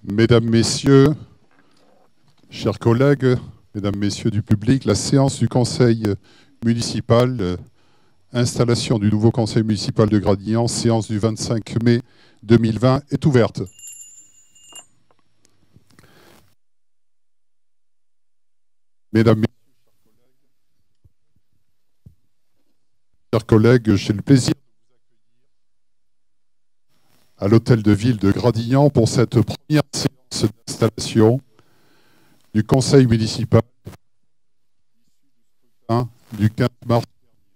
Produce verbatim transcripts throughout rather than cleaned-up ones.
Mesdames, Messieurs, chers collègues, Mesdames, Messieurs du public, la séance du Conseil municipal, euh, installation du nouveau Conseil municipal de Gradignan, séance du vingt-cinq mai deux mille vingt, est ouverte. Mesdames, Messieurs, chers collègues, j'ai le plaisir à l'hôtel de ville de Gradignan pour cette première séance d'installation du Conseil municipal hein, du quinze mars.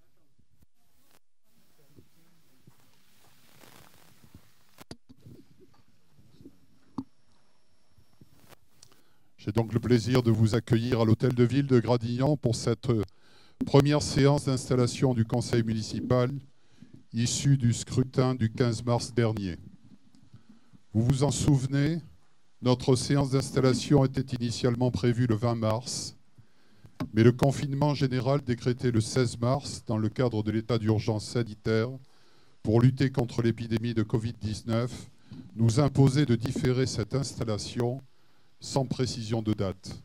J'ai donc le plaisir de vous accueillir à l'hôtel de ville de Gradignan pour cette première séance d'installation du Conseil municipal issue du scrutin du quinze mars dernier. Vous vous en souvenez, notre séance d'installation était initialement prévue le vingt mars, mais le confinement général décrété le seize mars dans le cadre de l'état d'urgence sanitaire pour lutter contre l'épidémie de Covid dix-neuf nous imposait de différer cette installation sans précision de date.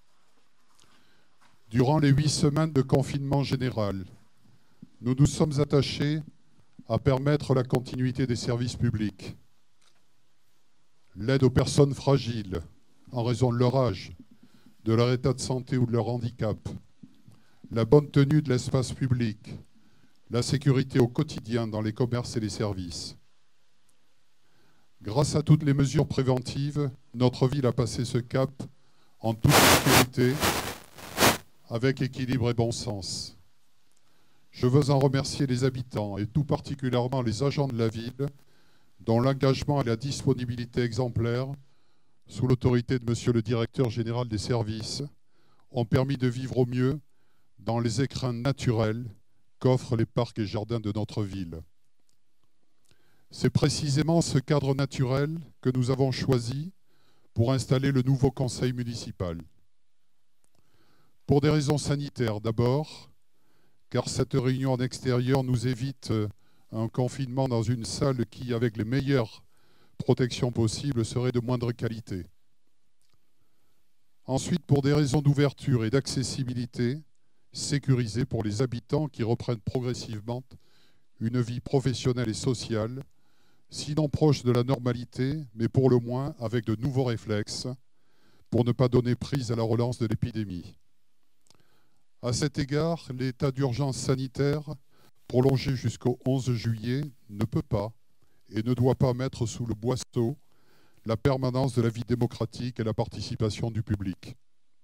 Durant les huit semaines de confinement général, nous nous sommes attachés à permettre la continuité des services publics, l'aide aux personnes fragiles en raison de leur âge, de leur état de santé ou de leur handicap, la bonne tenue de l'espace public, la sécurité au quotidien dans les commerces et les services. Grâce à toutes les mesures préventives, notre ville a passé ce cap en toute sécurité, avec équilibre et bon sens. Je veux en remercier les habitants et tout particulièrement les agents de la ville dont l'engagement et la disponibilité exemplaire, sous l'autorité de Monsieur le Directeur général des services, ont permis de vivre au mieux dans les écrins naturels qu'offrent les parcs et jardins de notre ville. C'est précisément ce cadre naturel que nous avons choisi pour installer le nouveau conseil municipal. Pour des raisons sanitaires d'abord, car cette réunion en extérieur nous évite un confinement dans une salle qui, avec les meilleures protections possibles, serait de moindre qualité. Ensuite, pour des raisons d'ouverture et d'accessibilité, sécurisée pour les habitants qui reprennent progressivement une vie professionnelle et sociale, sinon proche de la normalité, mais pour le moins avec de nouveaux réflexes, pour ne pas donner prise à la relance de l'épidémie. À cet égard, l'état d'urgence sanitaire, prolongé jusqu'au onze juillet, ne peut pas et ne doit pas mettre sous le boisseau la permanence de la vie démocratique et la participation du public.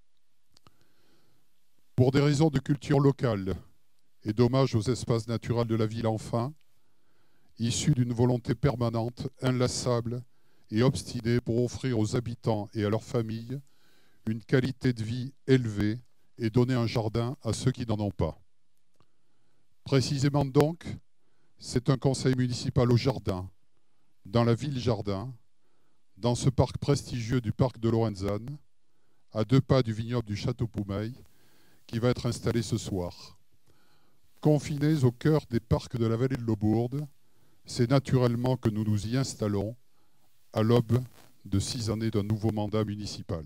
Pour des raisons de culture locale et d'hommage aux espaces naturels de la ville enfin, issus d'une volonté permanente, inlassable et obstinée pour offrir aux habitants et à leurs familles une qualité de vie élevée et donner un jardin à ceux qui n'en ont pas. Précisément donc, c'est un conseil municipal au jardin, dans la ville jardin, dans ce parc prestigieux du parc de Lorenzane, à deux pas du vignoble du Château Poumeil, qui va être installé ce soir. Confinés au cœur des parcs de la vallée de l'Aubourde, c'est naturellement que nous nous y installons à l'aube de six années d'un nouveau mandat municipal.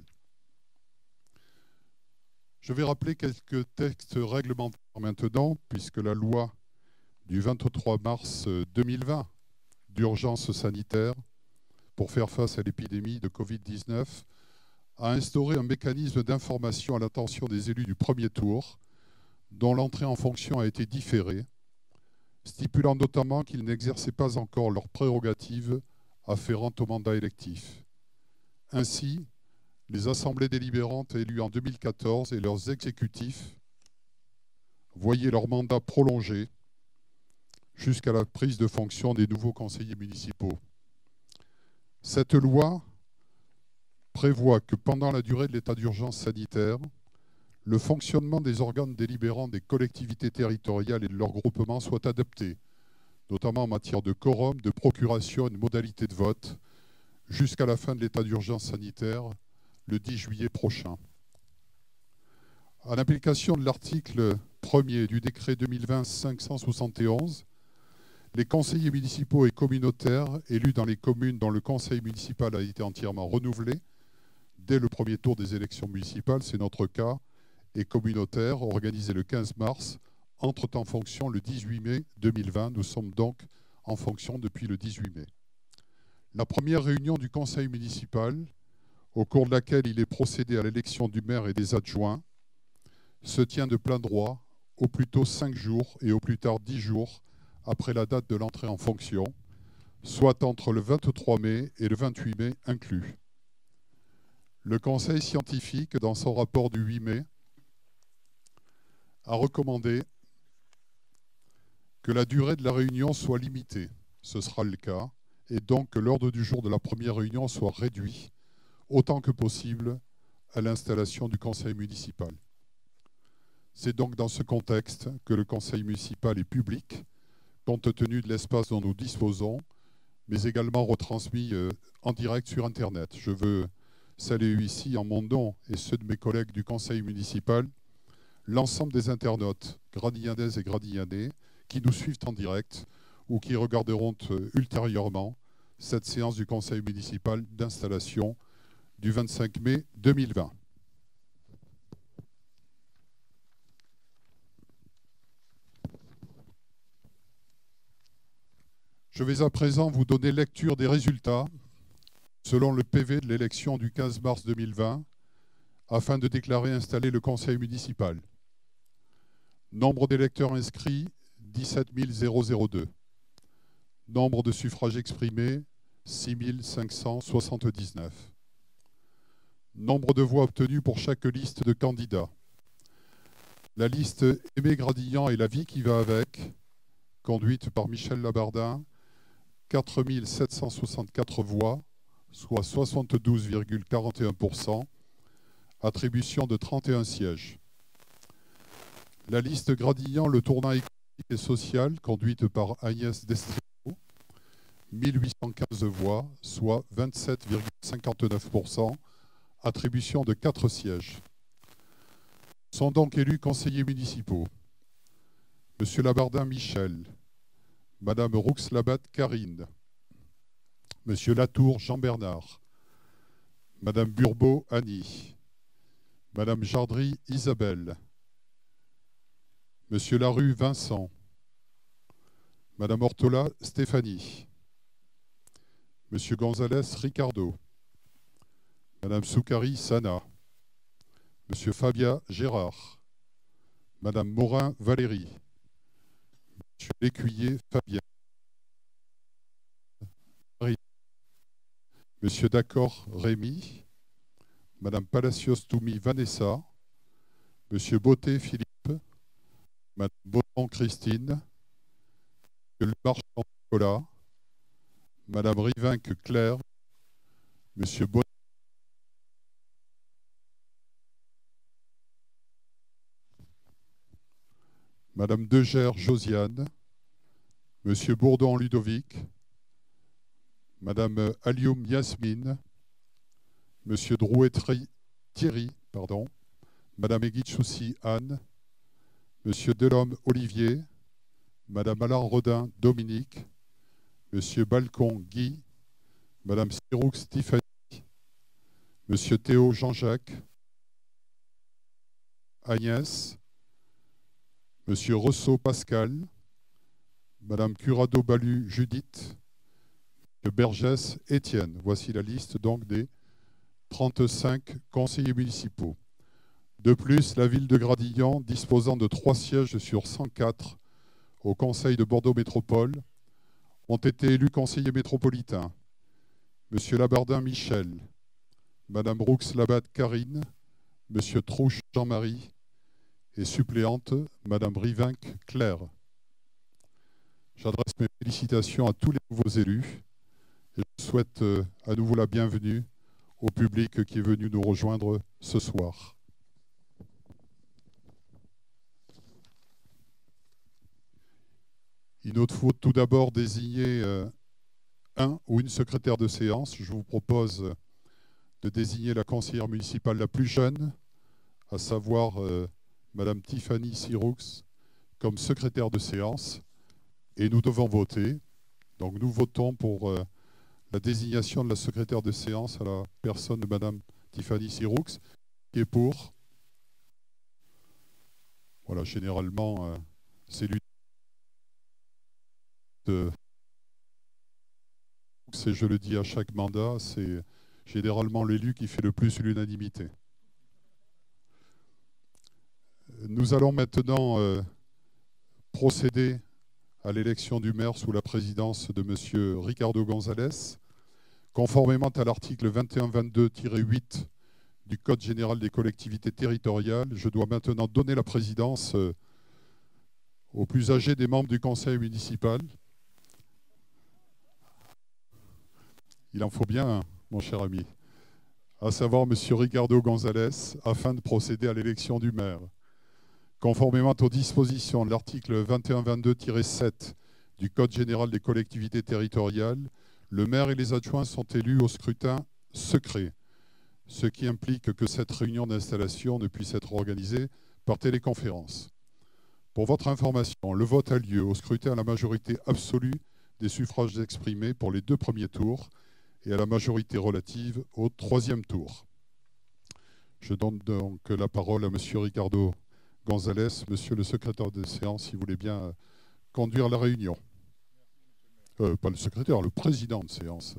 Je vais rappeler quelques textes réglementaires maintenant, puisque la loi du vingt-trois mars deux mille vingt d'urgence sanitaire pour faire face à l'épidémie de Covid dix-neuf a instauré un mécanisme d'information à l'attention des élus du premier tour, dont l'entrée en fonction a été différée, stipulant notamment qu'ils n'exerçaient pas encore leurs prérogatives afférentes au mandat électif. Ainsi, les assemblées délibérantes élues en deux mille quatorze et leurs exécutifs voyaient leur mandat prolongé jusqu'à la prise de fonction des nouveaux conseillers municipaux. Cette loi prévoit que pendant la durée de l'état d'urgence sanitaire, le fonctionnement des organes délibérants des collectivités territoriales et de leurs groupements soit adapté, notamment en matière de quorum, de procuration et de modalités de vote, jusqu'à la fin de l'état d'urgence sanitaire, le dix juillet prochain. En application de l'article premier du décret deux mille vingt cinq cent soixante et onze, Les conseillers municipaux et communautaires élus dans les communes dont le conseil municipal a été entièrement renouvelé dès le premier tour des élections municipales, c'est notre cas, et communautaires organisés le quinze mars, entrent en fonction le dix-huit mai deux mille vingt. Nous sommes donc en fonction depuis le dix-huit mai. La première réunion du conseil municipal, au cours de laquelle il est procédé à l'élection du maire et des adjoints, se tient de plein droit, au plus tôt cinq jours et au plus tard dix jours après la date de l'entrée en fonction, soit entre le vingt-trois mai et le vingt-huit mai inclus. Le conseil scientifique, dans son rapport du huit mai, a recommandé que la durée de la réunion soit limitée. Ce sera le cas, et donc que l'ordre du jour de la première réunion soit réduit autant que possible à l'installation du conseil municipal. C'est donc dans ce contexte que le conseil municipal est public, compte tenu de l'espace dont nous disposons, mais également retransmis euh, en direct sur Internet. Je veux saluer ici, en mon nom et ceux de mes collègues du conseil municipal, l'ensemble des internautes gradignanaises et gradignanais qui nous suivent en direct ou qui regarderont euh, ultérieurement cette séance du conseil municipal d'installation du vingt-cinq mai deux mille vingt. Je vais à présent vous donner lecture des résultats selon le P V de l'élection du quinze mars deux mille vingt afin de déclarer installé le conseil municipal. Nombre d'électeurs inscrits, dix-sept mille deux. Nombre de suffrages exprimés, six mille cinq cent soixante-dix-neuf. Nombre de voix obtenues pour chaque liste de candidats. La liste Aimé Gradillan et la vie qui va avec, conduite par Michel Labardin, quatre mille sept cent soixante-quatre voix, soit soixante-douze virgule quarante et un pour cent, attribution de trente et un sièges. La liste Gradillan, le tournant économique et social, conduite par Agnès Destriau, mille huit cent quinze voix, soit vingt-sept virgule cinquante-neuf pour cent, attribution de quatre sièges. Sont donc élus conseillers municipaux Monsieur Labardin Michel, Madame Roux-Labatte Karine, Monsieur Latour Jean-Bernard, Madame Burbeau Annie, Madame Jardry Isabelle, Monsieur Larue Vincent, Madame Ortola Stéphanie, Monsieur Gonzalez Ricardo, Madame Soukari Sana, Monsieur Fabia Gérard, Madame Morin Valérie, Monsieur Lécuyer Fabien, Monsieur D'accord Rémy, Madame Palacios Toumi Vanessa, Monsieur Beauté Philippe, Madame Botton Christine, Monsieur Le Marchand Nicolas, Madame Rivinque Claire, Monsieur Bonnet, Madame Degère Josiane, Monsieur Bourdon Ludovic, Madame Alioum Yasmine, Monsieur Drouet Thierry, pardon, Madame Eguichoussi Anne, Monsieur Delhomme Olivier, Madame Alain Rodin Dominique, Monsieur Balcon Guy, Madame Siroux Stéphanie, Monsieur Théo Jean-Jacques, Agnès, Monsieur Rousseau Pascal, Madame Curado Balu Judith, Monsieur Bergès Étienne. Voici la liste donc des trente-cinq conseillers municipaux. De plus, la ville de Gradillan, disposant de trois sièges sur cent quatre au Conseil de Bordeaux Métropole, ont été élus conseillers métropolitains. Monsieur Labardin Michel, Madame Roux-Labatte Karine, Monsieur Trouche Jean-Marie et suppléante Madame Rivinque Claire. J'adresse mes félicitations à tous les nouveaux élus et je souhaite à nouveau la bienvenue au public qui est venu nous rejoindre ce soir. Il nous faut tout d'abord désigner un ou une secrétaire de séance. Je vous propose de désigner la conseillère municipale la plus jeune, à savoir euh, Madame Tiffany Siroux, comme secrétaire de séance. et nous devons voter. Donc nous votons pour euh, la désignation de la secrétaire de séance à la personne de Madame Tiffany Siroux, qui est pour. Voilà, généralement, euh, c'est lui de... Et je le dis à chaque mandat, c'est généralement l'élu qui fait le plus l'unanimité. Nous allons maintenant euh, procéder à l'élection du maire sous la présidence de M. Ricardo González. Conformément à l'article vingt et un vingt-deux tiret huit du Code général des collectivités territoriales, je dois maintenant donner la présidence euh, aux plus âgés des membres du conseil municipal. Il en faut bien, hein, mon cher ami, à savoir M. Ricardo González, afin de procéder à l'élection du maire. Conformément aux dispositions de l'article vingt et un vingt-deux tiret sept du Code général des collectivités territoriales, le maire et les adjoints sont élus au scrutin secret, ce qui implique que cette réunion d'installation ne puisse être organisée par téléconférence. Pour votre information, le vote a lieu au scrutin à la majorité absolue des suffrages exprimés pour les deux premiers tours et à la majorité relative au troisième tour. Je donne donc la parole à M. Ricardo González, Monsieur le secrétaire de séance, si vous voulez bien conduire la réunion. Euh, pas le secrétaire, le président de séance.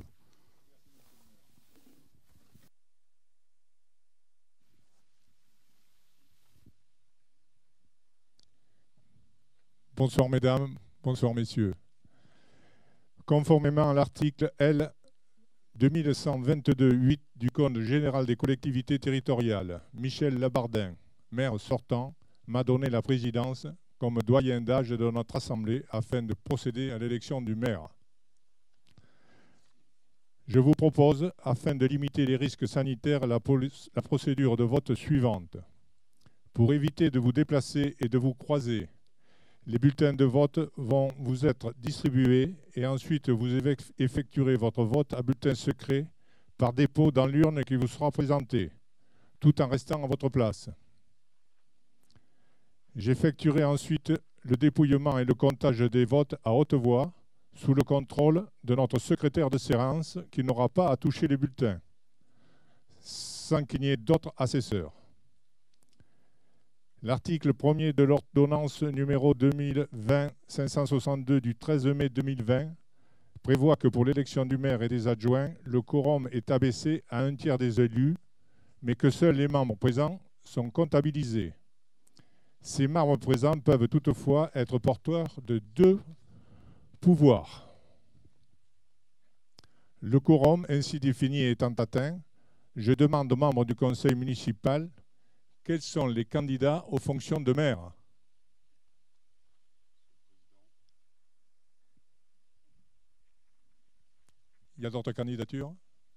Bonsoir mesdames, bonsoir messieurs. Conformément à l'article L deux mille cent vingt-deux tiret huit du Code général des collectivités territoriales, Michel Labardin, maire sortant, m'a donné la présidence comme doyen d'âge de notre Assemblée afin de procéder à l'élection du maire. Je vous propose, afin de limiter les risques sanitaires, la, la procédure de vote suivante. Pour éviter de vous déplacer et de vous croiser, les bulletins de vote vont vous être distribués et ensuite vous effectuerez votre vote à bulletin secret par dépôt dans l'urne qui vous sera présentée, tout en restant à votre place. J'effectuerai ensuite le dépouillement et le comptage des votes à haute voix sous le contrôle de notre secrétaire de séance qui n'aura pas à toucher les bulletins, sans qu'il n'y ait d'autres assesseurs. L'article premier de l'ordonnance numéro deux mille vingt cinq cent soixante-deux du treize mai deux mille vingt prévoit que pour l'élection du maire et des adjoints, le quorum est abaissé à un tiers des élus, mais que seuls les membres présents sont comptabilisés. Ces membres présents peuvent toutefois être porteurs de deux pouvoirs. Le quorum ainsi défini étant atteint, je demande aux membres du conseil municipal quels sont les candidats aux fonctions de maire. Il y a d'autres candidatures?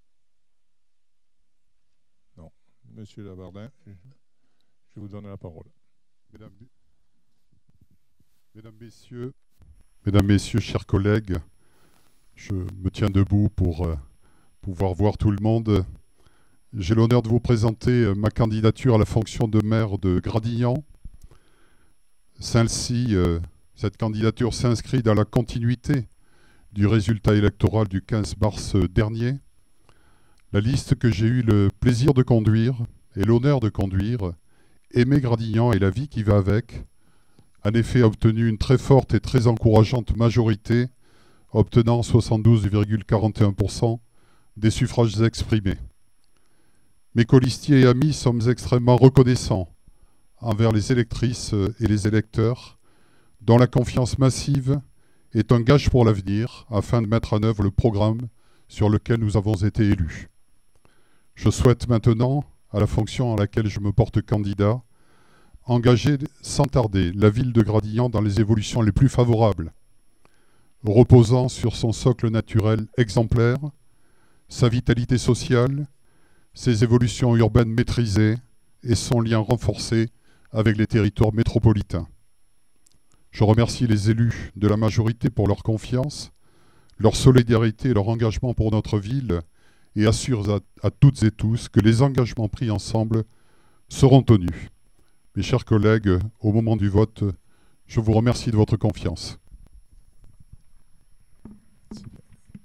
Non. Monsieur Labardin, je vous donne la parole. Mesdames, Mesdames, Messieurs, Mesdames, Messieurs, chers collègues, je me tiens debout pour euh, pouvoir voir tout le monde. J'ai l'honneur de vous présenter ma candidature à la fonction de maire de Gradignan. Celle-ci, euh, cette candidature s'inscrit dans la continuité du résultat électoral du quinze mars dernier. La liste que j'ai eu le plaisir de conduire et l'honneur de conduire, Aimer Gradignan et la vie qui va avec, en effet a obtenu une très forte et très encourageante majorité, obtenant soixante-douze virgule quarante et un pour cent des suffrages exprimés. Mes colistiers et amis sommes extrêmement reconnaissants envers les électrices et les électeurs, dont la confiance massive est un gage pour l'avenir afin de mettre en œuvre le programme sur lequel nous avons été élus. Je souhaite maintenant, à la fonction à laquelle je me porte candidat, engager sans tarder la ville de Gradignan dans les évolutions les plus favorables, reposant sur son socle naturel exemplaire, sa vitalité sociale, ses évolutions urbaines maîtrisées et son lien renforcé avec les territoires métropolitains. Je remercie les élus de la majorité pour leur confiance, leur solidarité et leur engagement pour notre ville et assure à, à toutes et tous que les engagements pris ensemble seront tenus. Mes chers collègues, au moment du vote, je vous remercie de votre confiance.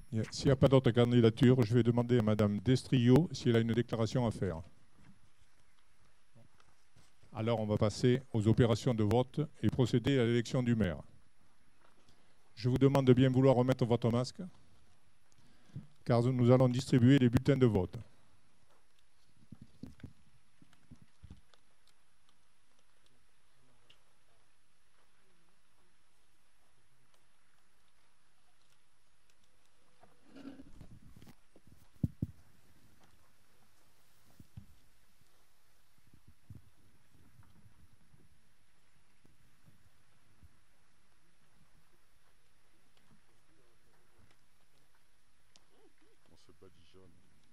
S'il n'y a pas d'autres candidatures, je vais demander à Madame Destrillo si elle a une déclaration à faire. Alors, on va passer aux opérations de vote et procéder à l'élection du maire. Je vous demande de bien vouloir remettre votre masque, car nous allons distribuer les bulletins de vote. On se badigeonne.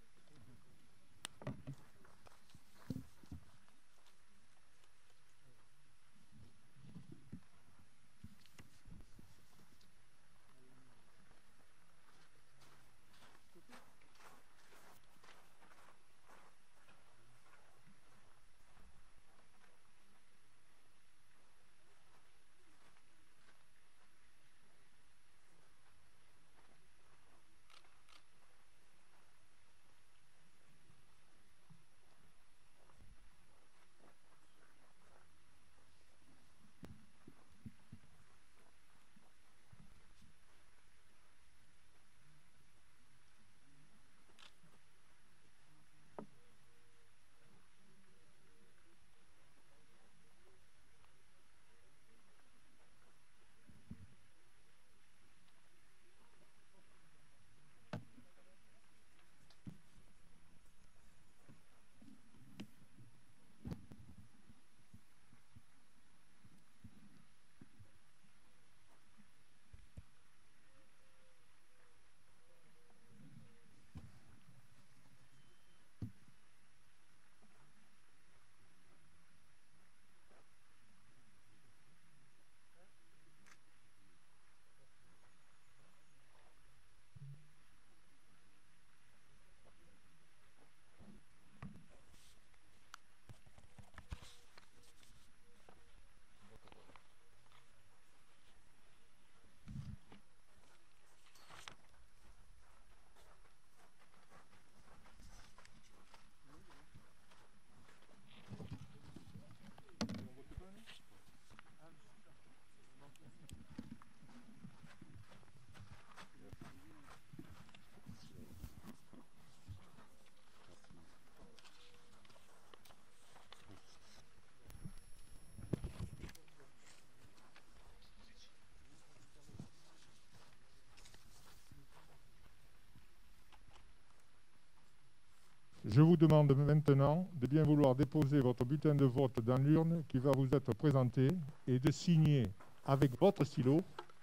Je vous demande maintenant de bien vouloir déposer votre bulletin de vote dans l'urne qui va vous être présentée et de signer avec votre stylo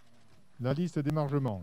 la liste d'émargement.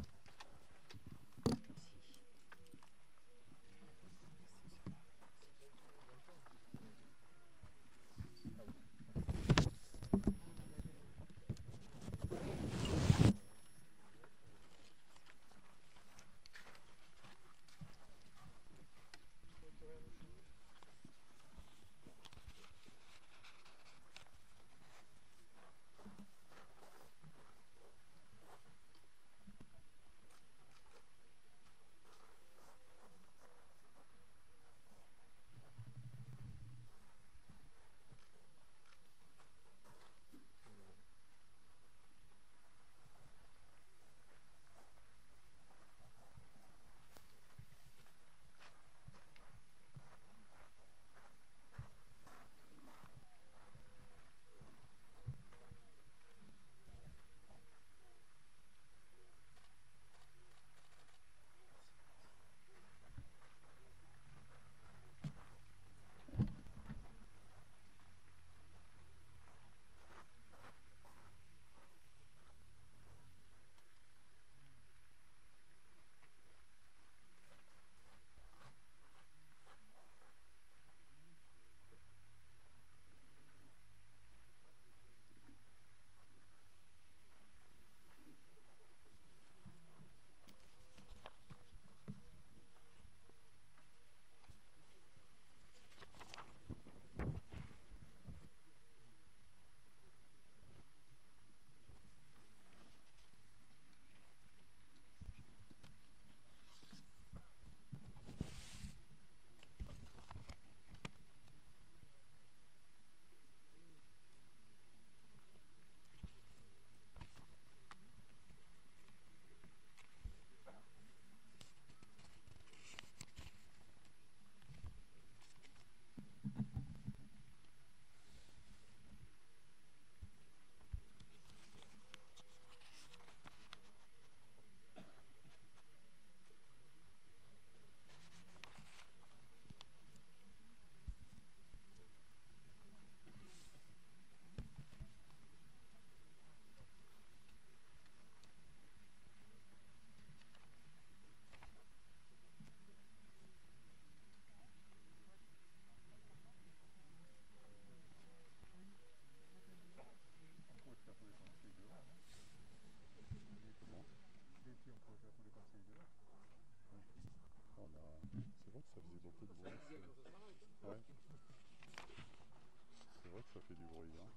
ça fait du bruit. Hein.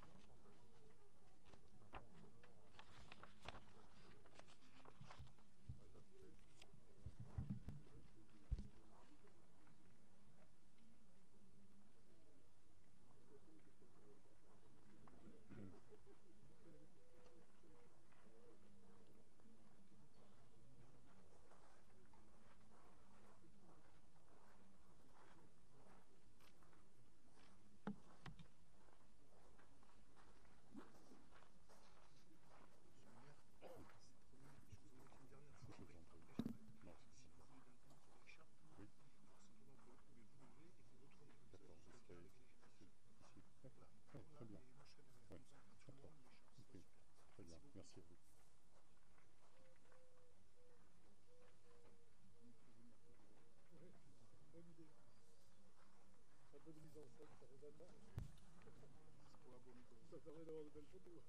Merci à vous. Ça permet d'avoir de belles photos.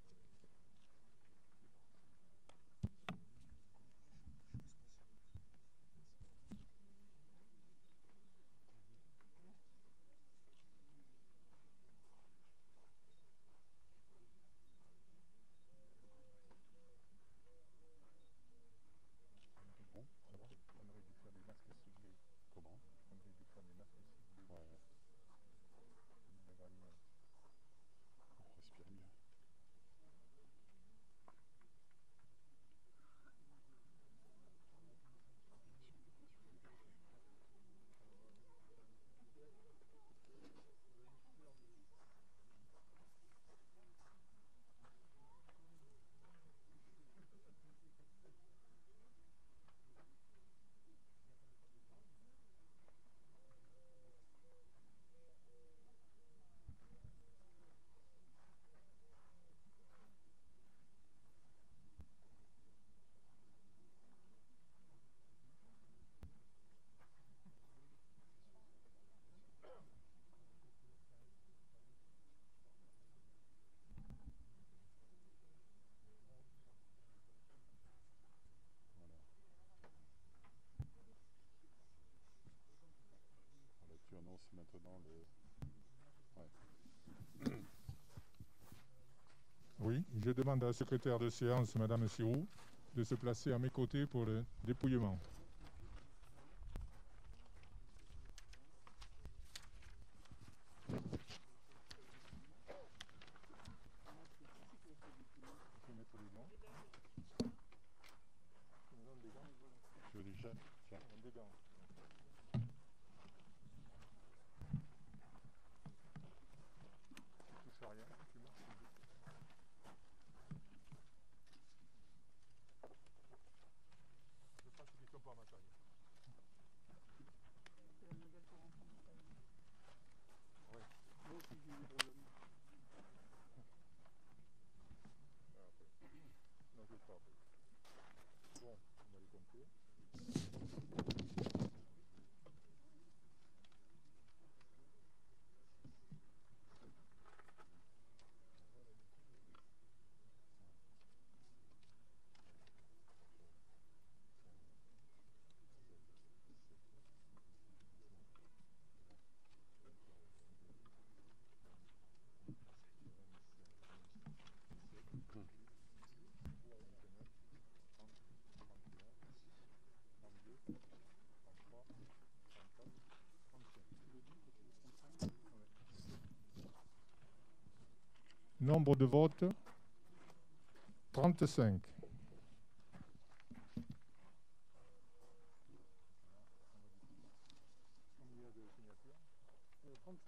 Bon, ça va. On aurait dû faire des masques ciblés. Comment? On aurait dû faire des masques ciblés. Ouais, ouais. On respire mieux. Tu annonces maintenant le... Ouais. Oui, je demande à la secrétaire de séance, Madame Sirou, de se placer à mes côtés pour le dépouillement. Je veux des gels. Tiens. Des gants. Tu touches à rien, tu marches. Je pense qu'ils sont pas à ma taille. C'est le modèle pour enfants de taille. Oui. Moi aussi j'ai eu des problèmes. Ah, après. Non, je ne sais pas. Après. Bon, on va les compter. Nombre de votes, trente-cinq. Combien de signatures? trente-cinq.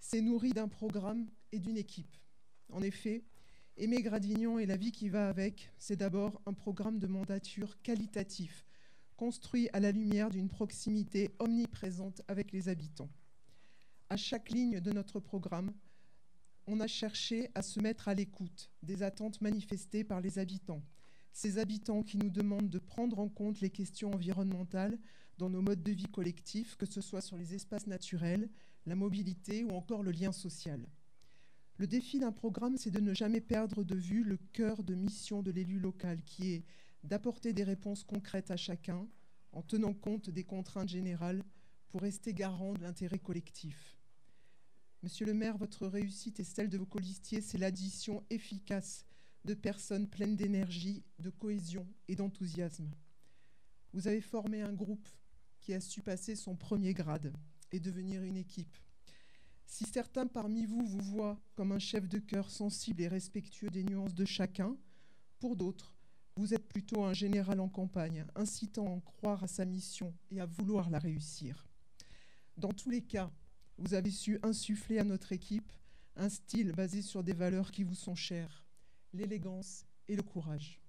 c'est nourri d'un programme et d'une équipe. En effet, Aimer Gradignan et la vie qui va avec, c'est d'abord un programme de mandature qualitatif, construit à la lumière d'une proximité omniprésente avec les habitants. À chaque ligne de notre programme, on a cherché à se mettre à l'écoute des attentes manifestées par les habitants, ces habitants qui nous demandent de prendre en compte les questions environnementales dans nos modes de vie collectifs, que ce soit sur les espaces naturels, la mobilité ou encore le lien social. Le défi d'un programme, c'est de ne jamais perdre de vue le cœur de mission de l'élu local, qui est d'apporter des réponses concrètes à chacun, en tenant compte des contraintes générales pour rester garant de l'intérêt collectif. Monsieur le maire, votre réussite et celle de vos colistiers, c'est l'addition efficace de personnes pleines d'énergie, de cohésion et d'enthousiasme. Vous avez formé un groupe qui a su passer son premier grade et devenir une équipe. Si certains parmi vous vous voient comme un chef de chœur sensible et respectueux des nuances de chacun, pour d'autres, vous êtes plutôt un général en campagne, incitant à croire à sa mission et à vouloir la réussir. Dans tous les cas, vous avez su insuffler à notre équipe un style basé sur des valeurs qui vous sont chères, l'élégance et le courage.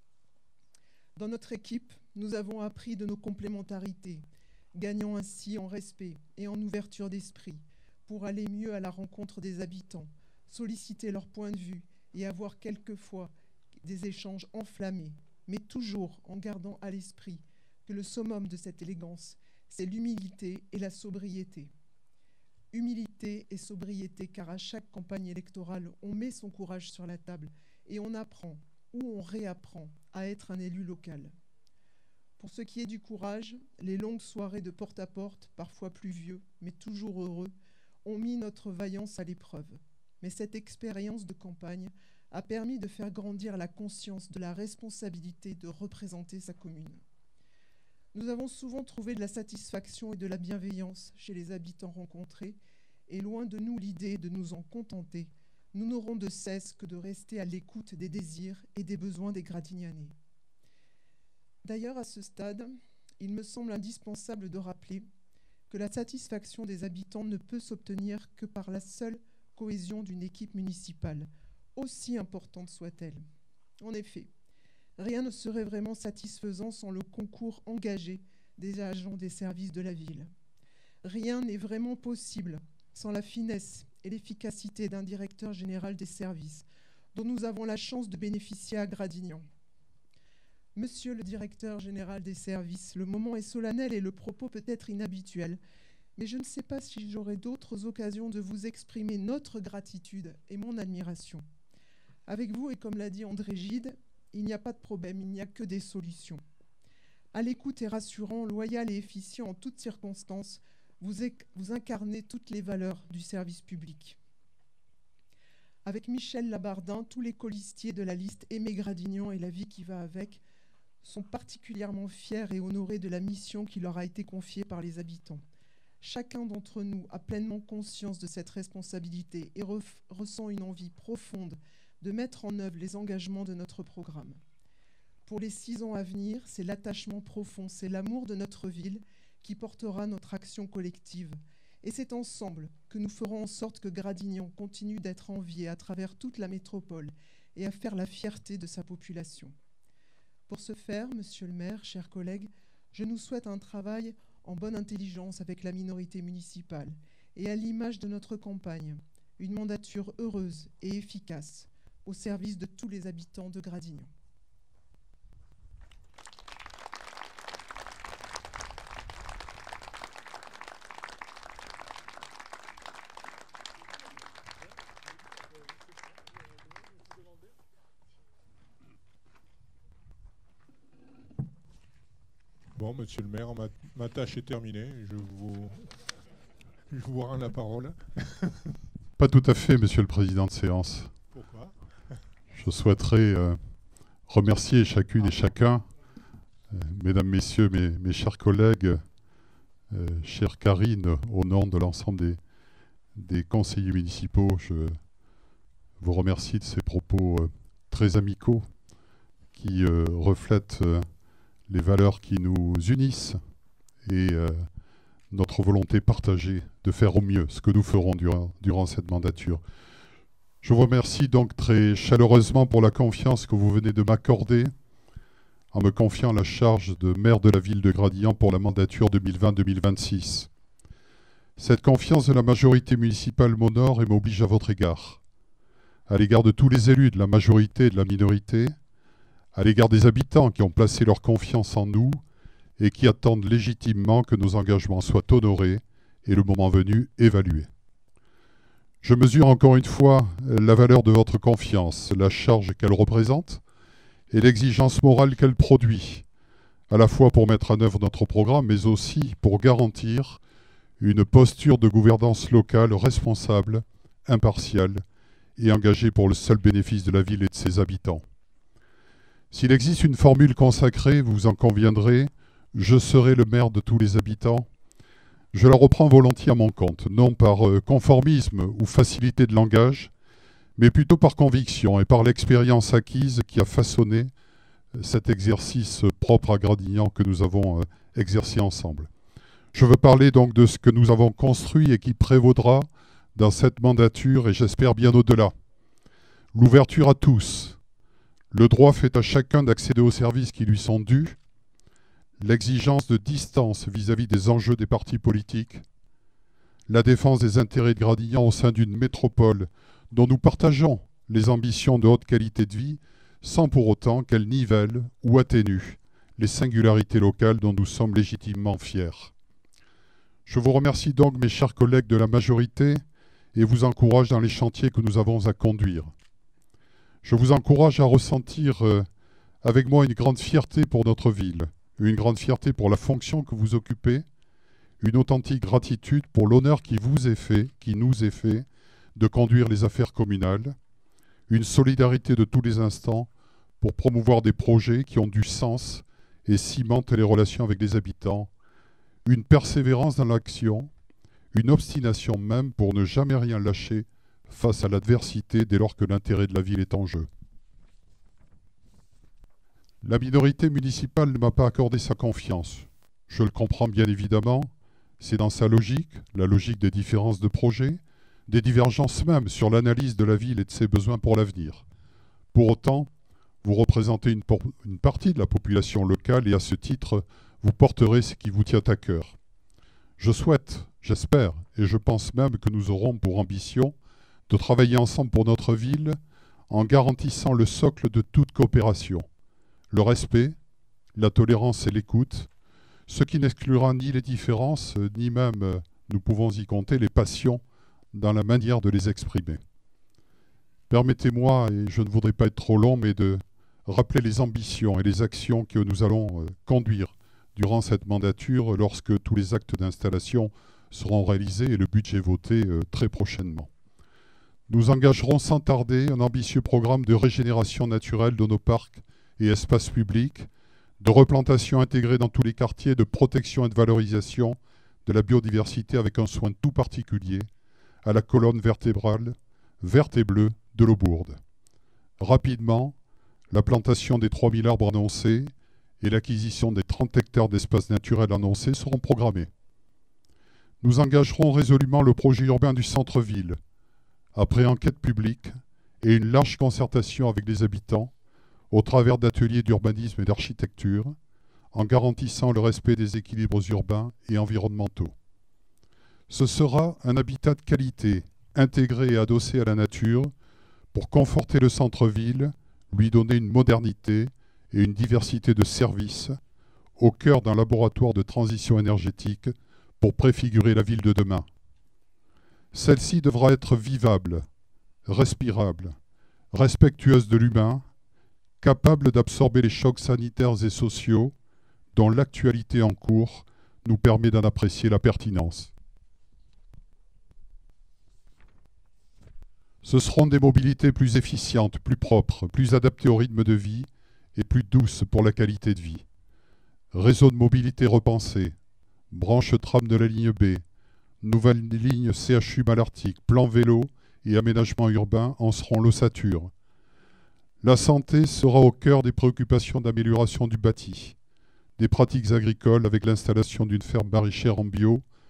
Dans notre équipe, nous avons appris de nos complémentarités, gagnant ainsi en respect et en ouverture d'esprit, pour aller mieux à la rencontre des habitants, solliciter leur point de vue et avoir quelquefois des échanges enflammés, mais toujours en gardant à l'esprit que le summum de cette élégance, c'est l'humilité et la sobriété. Humilité et sobriété, car à chaque campagne électorale, on met son courage sur la table et on apprend ou on réapprend à être un élu local. Pour ce qui est du courage, les longues soirées de porte-à-porte, parfois pluvieux, mais toujours heureux, ont mis notre vaillance à l'épreuve. Mais cette expérience de campagne a permis de faire grandir la conscience de la responsabilité de représenter sa commune. Nous avons souvent trouvé de la satisfaction et de la bienveillance chez les habitants rencontrés, et loin de nous l'idée de nous en contenter, nous n'aurons de cesse que de rester à l'écoute des désirs et des besoins des Gradignanais. D'ailleurs, à ce stade, il me semble indispensable de rappeler que la satisfaction des habitants ne peut s'obtenir que par la seule cohésion d'une équipe municipale, aussi importante soit-elle. En effet, rien ne serait vraiment satisfaisant sans le concours engagé des agents des services de la ville. Rien n'est vraiment possible sans la finesse et l'efficacité d'un directeur général des services, dont nous avons la chance de bénéficier à Gradignan. Monsieur le directeur général des services, le moment est solennel et le propos peut être inhabituel, mais je ne sais pas si j'aurai d'autres occasions de vous exprimer notre gratitude et mon admiration. Avec vous, et comme l'a dit André Gide, il n'y a pas de problème, il n'y a que des solutions. À l'écoute et rassurant, loyal et efficient en toutes circonstances, vous, vous incarnez toutes les valeurs du service public. Avec Michel Labardin, tous les colistiers de la liste Aimer Gradignan et la vie qui va avec sont particulièrement fiers et honorés de la mission qui leur a été confiée par les habitants. Chacun d'entre nous a pleinement conscience de cette responsabilité et re ressent une envie profonde de mettre en œuvre les engagements de notre programme. Pour les six ans à venir, c'est l'attachement profond, c'est l'amour de notre ville qui portera notre action collective. Et c'est ensemble que nous ferons en sorte que Gradignan continue d'être envié à travers toute la métropole et à faire la fierté de sa population. Pour ce faire, monsieur le maire, chers collègues, je nous souhaite un travail en bonne intelligence avec la minorité municipale et à l'image de notre campagne, une mandature heureuse et efficace au service de tous les habitants de Gradignan. Bon, monsieur le maire, ma, ma tâche est terminée. Je vous, je vous rends la parole. Pas tout à fait, monsieur le président de séance. Pourquoi? Je souhaiterais euh, remercier chacune et chacun, euh, mesdames, messieurs, mes, mes chers collègues, euh, chère Karine, au nom de l'ensemble des, des conseillers municipaux. Je vous remercie de ces propos euh, très amicaux qui euh, reflètent euh, les valeurs qui nous unissent et euh, notre volonté partagée de faire au mieux ce que nous ferons durant, durant cette mandature. Je vous remercie donc très chaleureusement pour la confiance que vous venez de m'accorder en me confiant la charge de maire de la ville de Gradignan pour la mandature deux mille vingt deux mille vingt-six. Cette confiance de la majorité municipale m'honore et m'oblige à votre égard, à l'égard de tous les élus de la majorité et de la minorité, à l'égard des habitants qui ont placé leur confiance en nous et qui attendent légitimement que nos engagements soient honorés et le moment venu évalués. Je mesure encore une fois la valeur de votre confiance, la charge qu'elle représente et l'exigence morale qu'elle produit, à la fois pour mettre en œuvre notre programme, mais aussi pour garantir une posture de gouvernance locale responsable, impartiale et engagée pour le seul bénéfice de la ville et de ses habitants. S'il existe une formule consacrée, vous en conviendrez, je serai le maire de tous les habitants, je la reprends volontiers à mon compte, non par conformisme ou facilité de langage, mais plutôt par conviction et par l'expérience acquise qui a façonné cet exercice propre à Gradignan que nous avons exercé ensemble. Je veux parler donc de ce que nous avons construit et qui prévaudra dans cette mandature et j'espère bien au-delà. L'ouverture à tous, le droit fait à chacun d'accéder aux services qui lui sont dus, l'exigence de distance vis-à-vis des enjeux des partis politiques, la défense des intérêts de Gradignan au sein d'une métropole dont nous partageons les ambitions de haute qualité de vie sans pour autant qu'elle nivelle ou atténue les singularités locales dont nous sommes légitimement fiers. Je vous remercie donc, mes chers collègues de la majorité, et vous encourage dans les chantiers que nous avons à conduire. Je vous encourage à ressentir euh, avec moi une grande fierté pour notre ville, une grande fierté pour la fonction que vous occupez, une authentique gratitude pour l'honneur qui vous est fait, qui nous est fait, de conduire les affaires communales, une solidarité de tous les instants pour promouvoir des projets qui ont du sens et cimentent les relations avec les habitants, une persévérance dans l'action, une obstination même pour ne jamais rien lâcher face à l'adversité dès lors que l'intérêt de la ville est en jeu. La minorité municipale ne m'a pas accordé sa confiance. Je le comprends bien évidemment, c'est dans sa logique, la logique des différences de projets, des divergences même sur l'analyse de la ville et de ses besoins pour l'avenir. Pour autant, vous représentez une, une partie de la population locale et à ce titre, vous porterez ce qui vous tient à cœur. Je souhaite, j'espère, et je pense même que nous aurons pour ambition de travailler ensemble pour notre ville en garantissant le socle de toute coopération, le respect, la tolérance et l'écoute, ce qui n'exclura ni les différences, ni même, nous pouvons y compter, les passions dans la manière de les exprimer. Permettez-moi, et je ne voudrais pas être trop long, mais de rappeler les ambitions et les actions que nous allons conduire durant cette mandature lorsque tous les actes d'installation seront réalisés et le budget voté euh, très prochainement. Nous engagerons sans tarder un ambitieux programme de régénération naturelle de nos parcs et espaces publics, de replantation intégrée dans tous les quartiers, de protection et de valorisation de la biodiversité avec un soin tout particulier à la colonne vertébrale, verte et bleue de l'Aubourde. Rapidement, la plantation des trois mille arbres annoncés et l'acquisition des trente hectares d'espaces naturels annoncés seront programmés. Nous engagerons résolument le projet urbain du centre-ville, après enquête publique et une large concertation avec les habitants, au travers d'ateliers d'urbanisme et d'architecture, en garantissant le respect des équilibres urbains et environnementaux. Ce sera un habitat de qualité, intégré et adossé à la nature, pour conforter le centre-ville, lui donner une modernité et une diversité de services, au cœur d'un laboratoire de transition énergétique pour préfigurer la ville de demain. Celle-ci devra être vivable, respirable, respectueuse de l'humain, capable d'absorber les chocs sanitaires et sociaux dont l'actualité en cours nous permet d'en apprécier la pertinence. Ce seront des mobilités plus efficientes, plus propres, plus adaptées au rythme de vie et plus douces pour la qualité de vie. Réseau de mobilité repensé, branche tram de la ligne B, nouvelle ligne C H U Malartic, plan vélo et aménagement urbain en seront l'ossature. La santé sera au cœur des préoccupations d'amélioration du bâti, des pratiques agricoles avec l'installation d'une ferme maraîchère en bio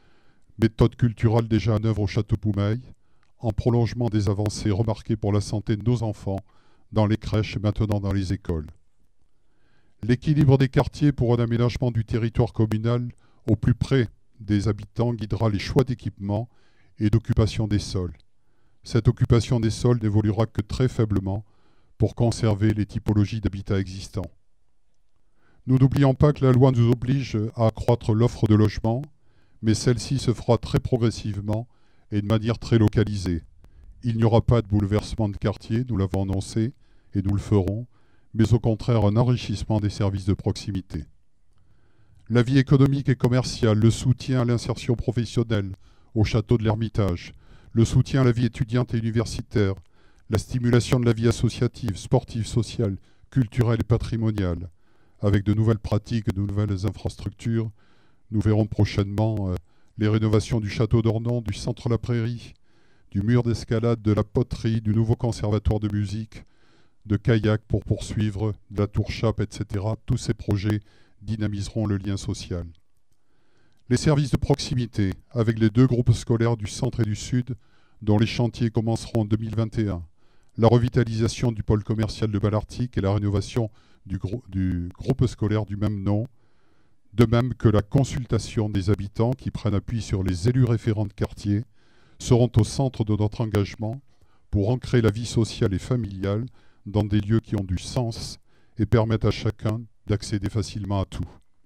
Méthode culturelle déjà en œuvre au Château Poumeil, en prolongement des avancées remarquées pour la santé de nos enfants dans les crèches et maintenant dans les écoles. L'équilibre des quartiers pour un aménagement du territoire communal au plus près des habitants guidera les choix d'équipement et d'occupation des sols. Cette occupation des sols n'évoluera que très faiblement pour conserver les typologies d'habitat existants. Nous n'oublions pas que la loi nous oblige à accroître l'offre de logements, mais celle-ci se fera très progressivement et de manière très localisée. Il n'y aura pas de bouleversement de quartier, nous l'avons annoncé, et nous le ferons, mais au contraire un enrichissement des services de proximité. La vie économique et commerciale, le soutien à l'insertion professionnelle au château de l'Ermitage, le soutien à la vie étudiante et universitaire, la stimulation de la vie associative, sportive, sociale, culturelle et patrimoniale, avec de nouvelles pratiques, de nouvelles infrastructures. Nous verrons prochainement euh, les rénovations du château d'Ornon, du centre La Prairie, du mur d'escalade, de la poterie, du nouveau conservatoire de musique, de kayak pour poursuivre, de la tour Chape, et cetera. Tous ces projets dynamiseront le lien social. Les services de proximité, avec les deux groupes scolaires du centre et du sud, dont les chantiers commenceront en deux mille vingt et un, la revitalisation du pôle commercial de Ballartic et la rénovation du, gro du groupe scolaire du même nom, de même que la consultation des habitants qui prennent appui sur les élus référents de quartier, seront au centre de notre engagement pour ancrer la vie sociale et familiale dans des lieux qui ont du sens et permettent à chacun d'accéder facilement à tout.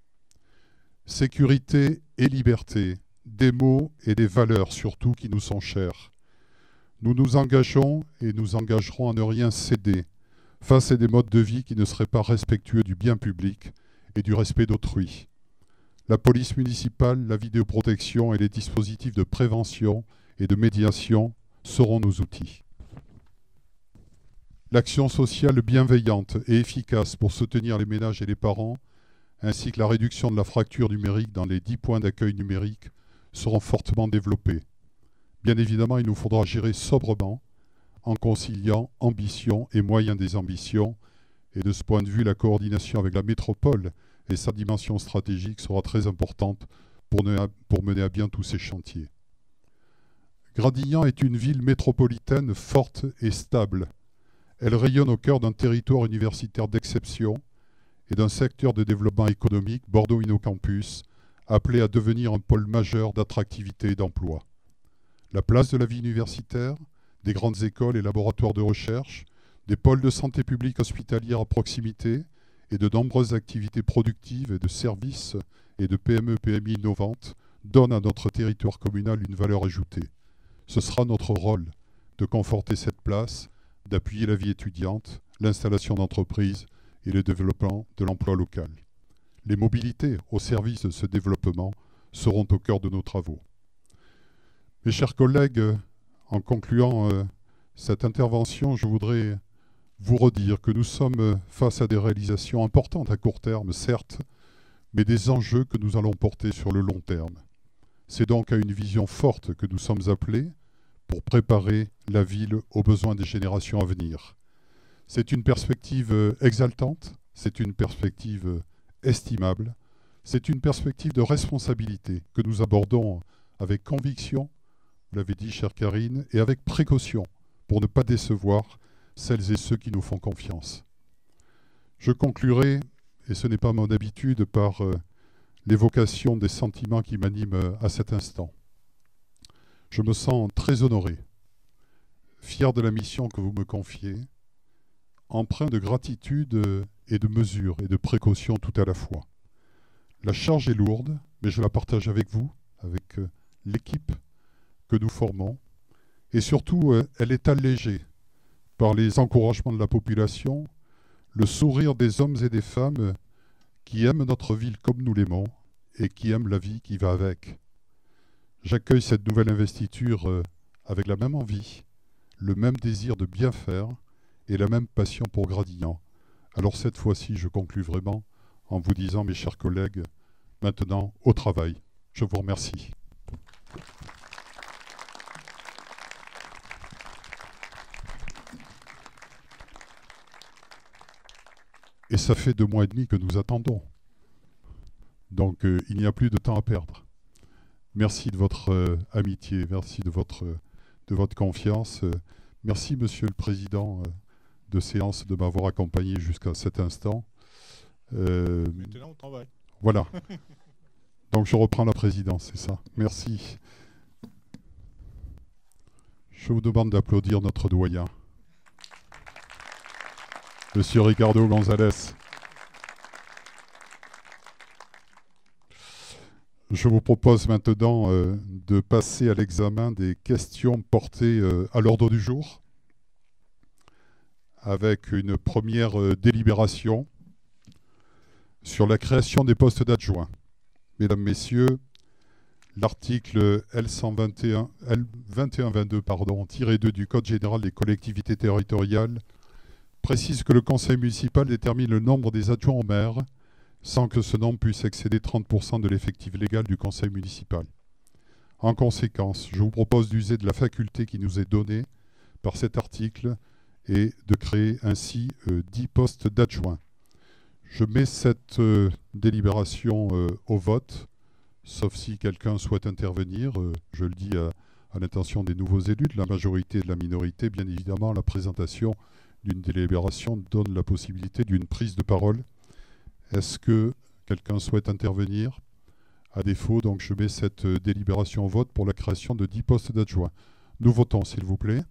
Sécurité et liberté, des mots et des valeurs surtout qui nous sont chers. Nous nous engageons et nous engagerons à ne rien céder face à des modes de vie qui ne seraient pas respectueux du bien public et du respect d'autrui. La police municipale, la vidéoprotection et les dispositifs de prévention et de médiation seront nos outils. L'action sociale bienveillante et efficace pour soutenir les ménages et les parents, ainsi que la réduction de la fracture numérique dans les dix points d'accueil numérique, seront fortement développées. Bien évidemment, il nous faudra gérer sobrement, en conciliant ambition et moyens des ambitions, et de ce point de vue, la coordination avec la métropole et sa dimension stratégique sera très importante pour, ne, pour mener à bien tous ces chantiers. Gradignan est une ville métropolitaine forte et stable. Elle rayonne au cœur d'un territoire universitaire d'exception et d'un secteur de développement économique, Bordeaux InnoCampus, appelé à devenir un pôle majeur d'attractivité et d'emploi. La place de la vie universitaire, des grandes écoles et laboratoires de recherche, des pôles de santé publique hospitalière à proximité et de nombreuses activités productives et de services et de P M E P M I innovantes donnent à notre territoire communal une valeur ajoutée. Ce sera notre rôle de conforter cette place, d'appuyer la vie étudiante, l'installation d'entreprises et le développement de l'emploi local. Les mobilités au service de ce développement seront au cœur de nos travaux. Mes chers collègues, en concluant euh, cette intervention, je voudrais vous redire que nous sommes face à des réalisations importantes à court terme, certes, mais des enjeux que nous allons porter sur le long terme. C'est donc à une vision forte que nous sommes appelés pour préparer la ville aux besoins des générations à venir. C'est une perspective exaltante, c'est une perspective estimable, c'est une perspective de responsabilité que nous abordons avec conviction, vous l'avez dit, chère Karine, et avec précaution pour ne pas décevoir celles et ceux qui nous font confiance. Je conclurai, et ce n'est pas mon habitude, par euh, l'évocation des sentiments qui m'animent euh, à cet instant. Je me sens très honoré, fier de la mission que vous me confiez, empreint de gratitude euh, et de mesure et de précaution tout à la fois. La charge est lourde, mais je la partage avec vous, avec euh, l'équipe que nous formons, et surtout, euh, elle est allégée par les encouragements de la population, le sourire des hommes et des femmes qui aiment notre ville comme nous l'aimons et qui aiment la vie qui va avec. J'accueille cette nouvelle investiture euh, avec la même envie, le même désir de bien faire et la même passion pour Gradignan. Alors cette fois-ci, je conclus vraiment en vous disant, mes chers collègues, maintenant au travail. Je vous remercie. Et ça fait deux mois et demi que nous attendons. Donc euh, il n'y a plus de temps à perdre. merci de votre euh, amitié, merci de votre, de votre confiance. Euh, merci, Monsieur le Président euh, de séance, de m'avoir accompagné jusqu'à cet instant. Euh, Maintenant, on travaille. Voilà. Donc, je reprends la présidence, c'est ça. Merci. Je vous demande d'applaudir notre doyen, Monsieur Ricardo González. Je vous propose maintenant euh, de passer à l'examen des questions portées euh, à l'ordre du jour, avec une première euh, délibération sur la création des postes d'adjoints. Mesdames, Messieurs, l'article L cent vingt et un, L vingt et un vingt-deux, pardon, tiré deux du Code général des collectivités territoriales précise que le conseil municipal détermine le nombre des adjoints au maire sans que ce nombre puisse excéder trente pour cent de l'effectif légal du conseil municipal. En conséquence, je vous propose d'user de la faculté qui nous est donnée par cet article et de créer ainsi euh, dix postes d'adjoints. Je mets cette euh, délibération euh, au vote, sauf si quelqu'un souhaite intervenir. Euh, je le dis à, à l'intention des nouveaux élus, de la majorité et de la minorité. Bien évidemment, la présentation d'une délibération donne la possibilité d'une prise de parole. Est-ce que quelqu'un souhaite intervenir? À défaut, donc, je mets cette euh, délibération au vote pour la création de dix postes d'adjoints. Nous votons, s'il vous plaît.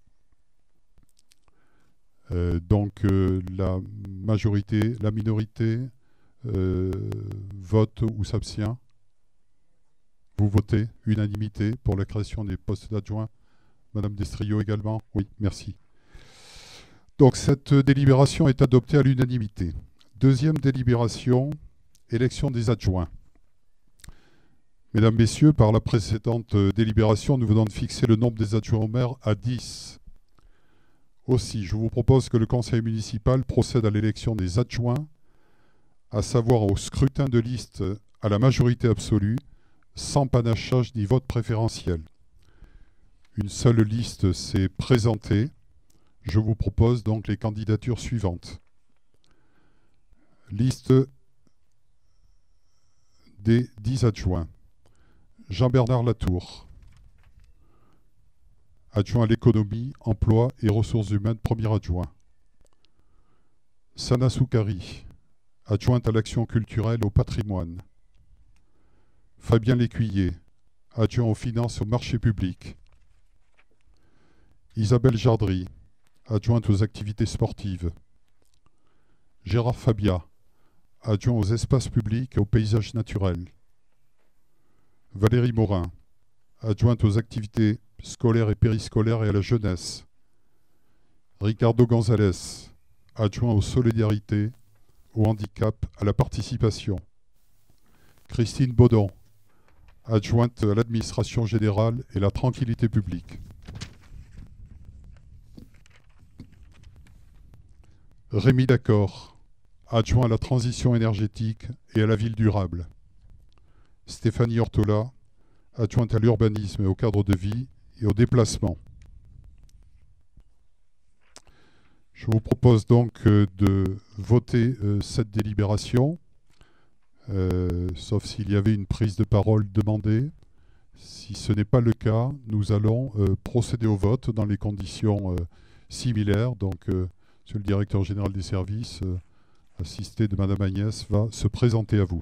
Euh, donc euh, la majorité, la minorité euh, vote ou s'abstient. Vous votez, unanimité pour la création des postes d'adjoints. Madame Destrillo également? Oui, merci. Donc cette délibération est adoptée à l'unanimité. Deuxième délibération, élection des adjoints. Mesdames, Messieurs, par la précédente délibération, nous venons de fixer le nombre des adjoints au maire à dix. Aussi, je vous propose que le conseil municipal procède à l'élection des adjoints, à savoir au scrutin de liste à la majorité absolue, sans panachage ni vote préférentiel. Une seule liste s'est présentée. Je vous propose donc les candidatures suivantes. Liste des dix adjoints. Jean-Bernard Latour. Adjoint à l'économie, emploi et ressources humaines, premier adjoint. Sana Soukari, adjointe à l'action culturelle au patrimoine. Fabien Lécuyer, adjoint aux finances et aux marchés publics. Isabelle Jardry, adjointe aux activités sportives. Gérard Fabia, adjoint aux espaces publics et aux paysages naturels. Valérie Morin, adjointe aux activités scolaires et périscolaires et à la jeunesse. Ricardo González, adjoint aux solidarités, au handicap, à la participation. Christine Baudon, adjointe à l'administration générale et la tranquillité publique. Rémi Dacor, adjoint à la transition énergétique et à la ville durable. Stéphanie Ortola, adjointe à l'urbanisme et au cadre de vie et au déplacement. Je vous propose donc euh, de voter euh, cette délibération, euh, sauf s'il y avait une prise de parole demandée. Si ce n'est pas le cas, nous allons euh, procéder au vote dans les conditions euh, similaires. Donc, euh, Monsieur le directeur général des services, euh, assisté de Madame Agnès, va se présenter à vous.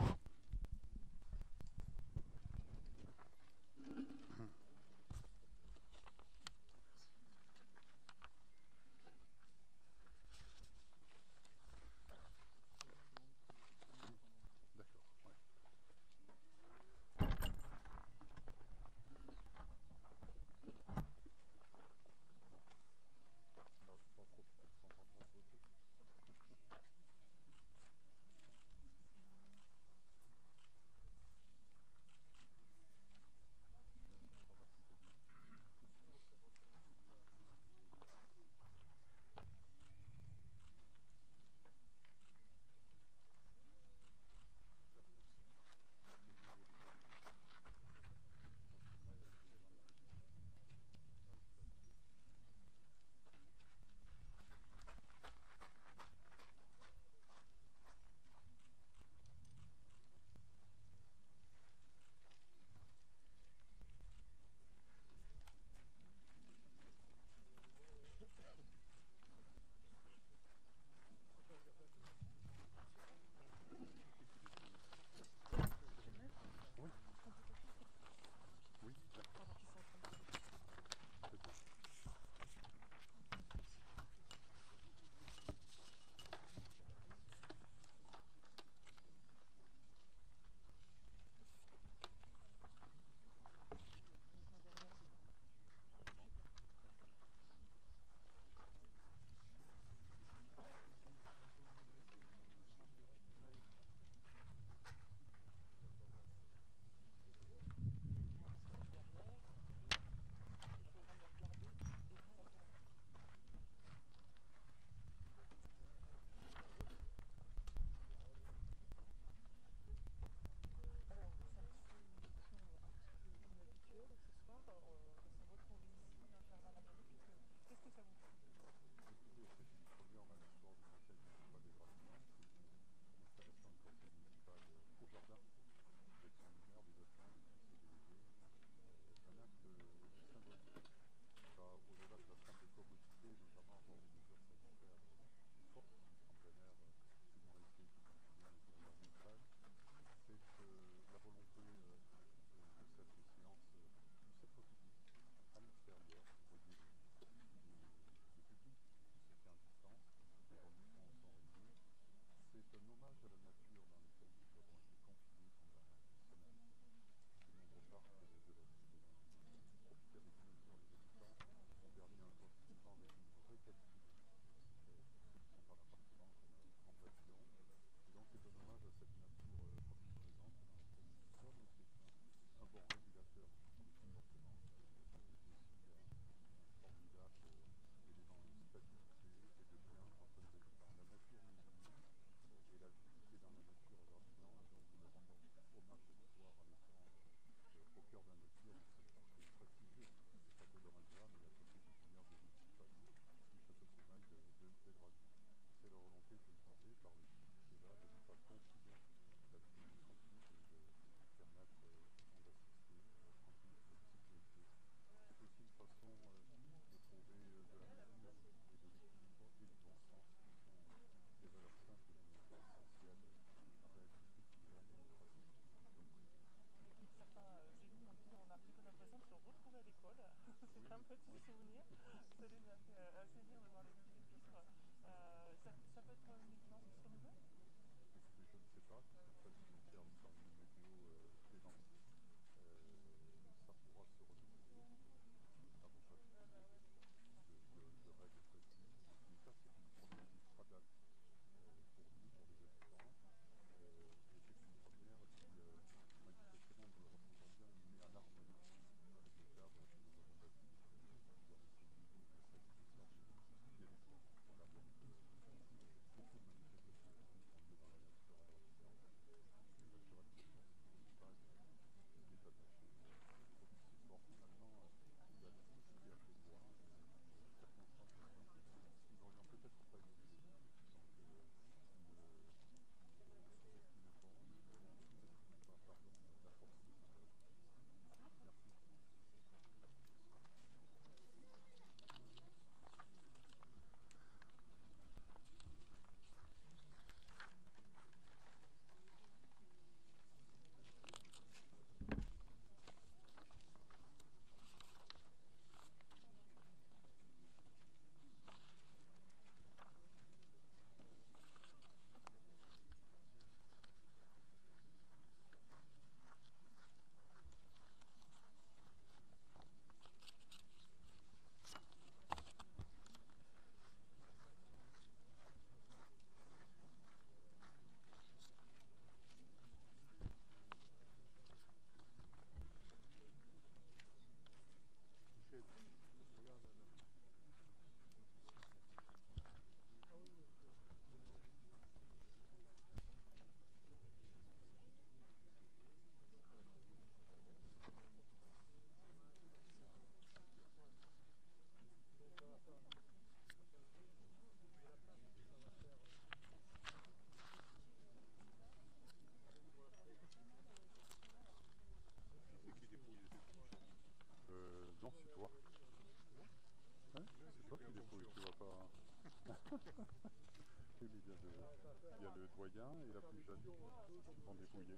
Oui, mais il y a le, il y a le doyen et la plus jeune qui vont dépouiller.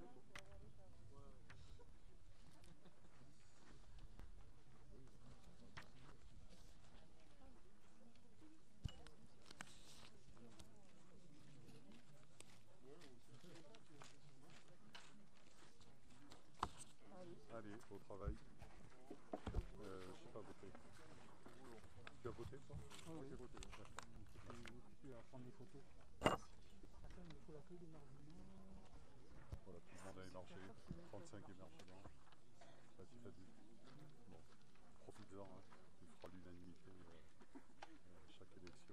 Allez, au travail. Euh, je sais pas voter. Tu as voté, toi? Ah oui. J'ai voté. Tu vas prendre des photos. Attends, il faut la feuille d'émargement. Voilà, tout le monde a émarché. trente-cinq émargements. Là, tu fais du... Bon, profites-en. Hein. Tu feras l'unanimité euh, euh, chaque élection.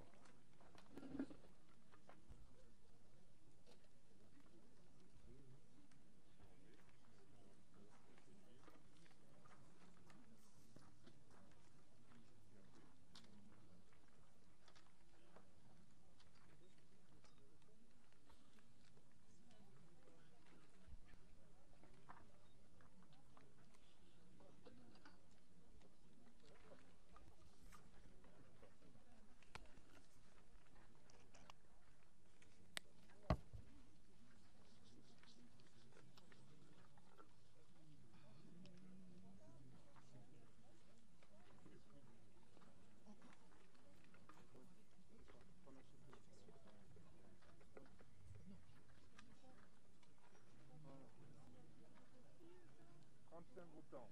trente-cinq votants.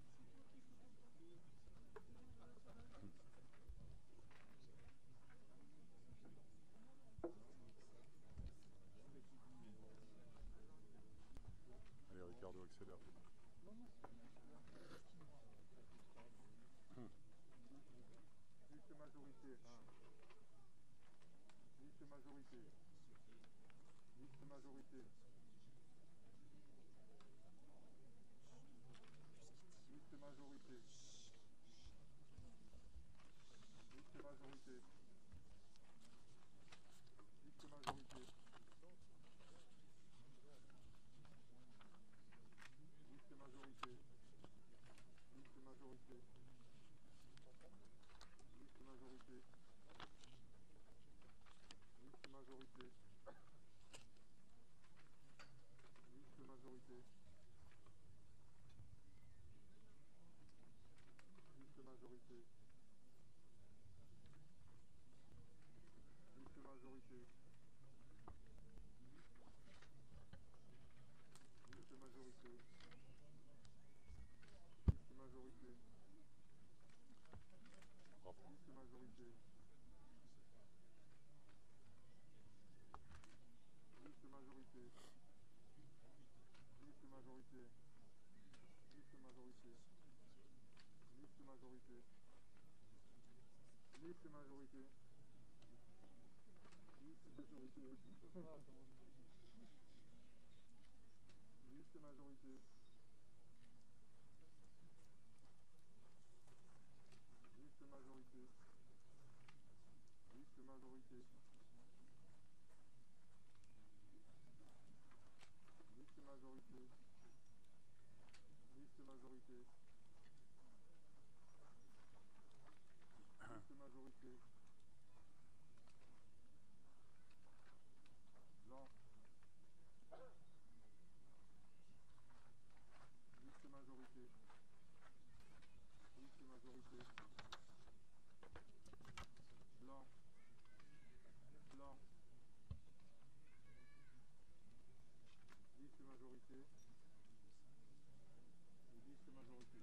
Allez, Ricardo, accélère. Juste majorité. un. Juste majorité. Juste majorité. Juste majorité. Juste majorité. Juste majorité. Juste majorité. Juste majorité. Juste majorité. Juste majorité. Juste majorité. Juste majorité. Juste majorité. Juste majorité. Juste majorité. Bravo. Juste majorité. Juste majorité. Juste majorité. Juste majorité. Juste majorité. Juste majorité. Juste majorité. Juste majorité. Juste majorité. Juste majorité. Juste majorité. Juste majorité. Juste majorité. Blanc. Juste majorité. Juste majorité. Blanc. Blanc. Juste majorité. Juste majorité.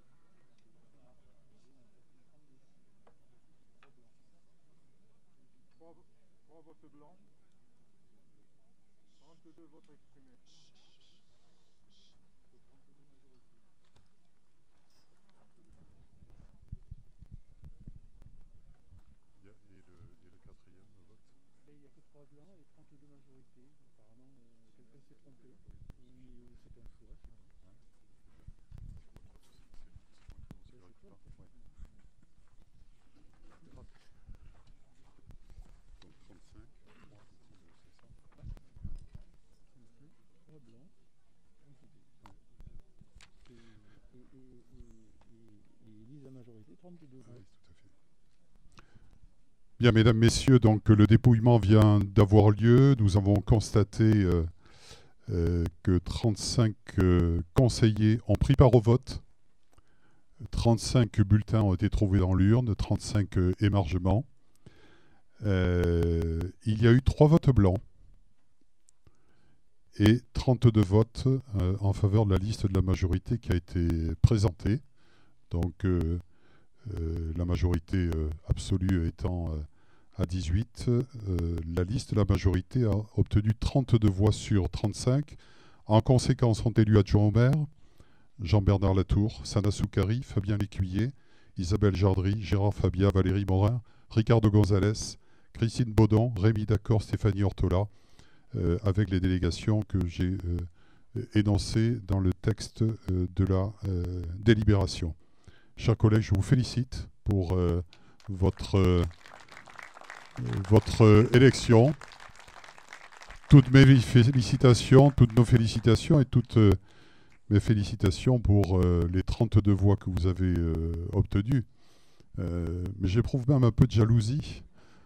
Trois, trois votes blancs. trente-deux votes exprimés. Il y a- Et le, et le quatrième vote? Et il n'y a que trois blancs et trente-deux majorités. Apparemment, euh, quelqu'un s'est trompé. Ou c'est un choix. je sais pas. Hein? C'est moi qui m'en suis pas. Ouais. Donc trente-cinq, trois, c'est ça? Trois blancs, trente-deux. Et, et, et, et, et, et ils lisent la majorité, trente-deux. Oui, tout à fait. Bien, mesdames, messieurs, donc le dépouillement vient d'avoir lieu. Nous avons constaté euh, euh, que trente-cinq euh, conseillers ont pris part au vote. trente-cinq bulletins ont été trouvés dans l'urne, trente-cinq euh, émargements. Euh, il y a eu trois votes blancs et trente-deux votes euh, en faveur de la liste de la majorité qui a été présentée. Donc euh, euh, la majorité euh, absolue étant euh, à dix-huit, euh, la liste de la majorité a obtenu trente-deux voix sur trente-cinq. En conséquence, sont élus adjoints au maire Jean-Bernard Latour, Sana Soukari, Fabien Lécuyer, Isabelle Jardry, Gérard Fabia, Valérie Morin, Ricardo Gonzalez, Christine Baudon, Rémi D'accord, Stéphanie Ortola, euh, avec les délégations que j'ai euh, énoncées dans le texte euh, de la euh, délibération. Chers collègues, je vous félicite pour euh, votre, euh, votre euh, élection. Toutes mes félicitations, toutes nos félicitations et toutes euh, mes félicitations pour euh, les trente-deux voix que vous avez euh, obtenues. Euh, mais j'éprouve même un peu de jalousie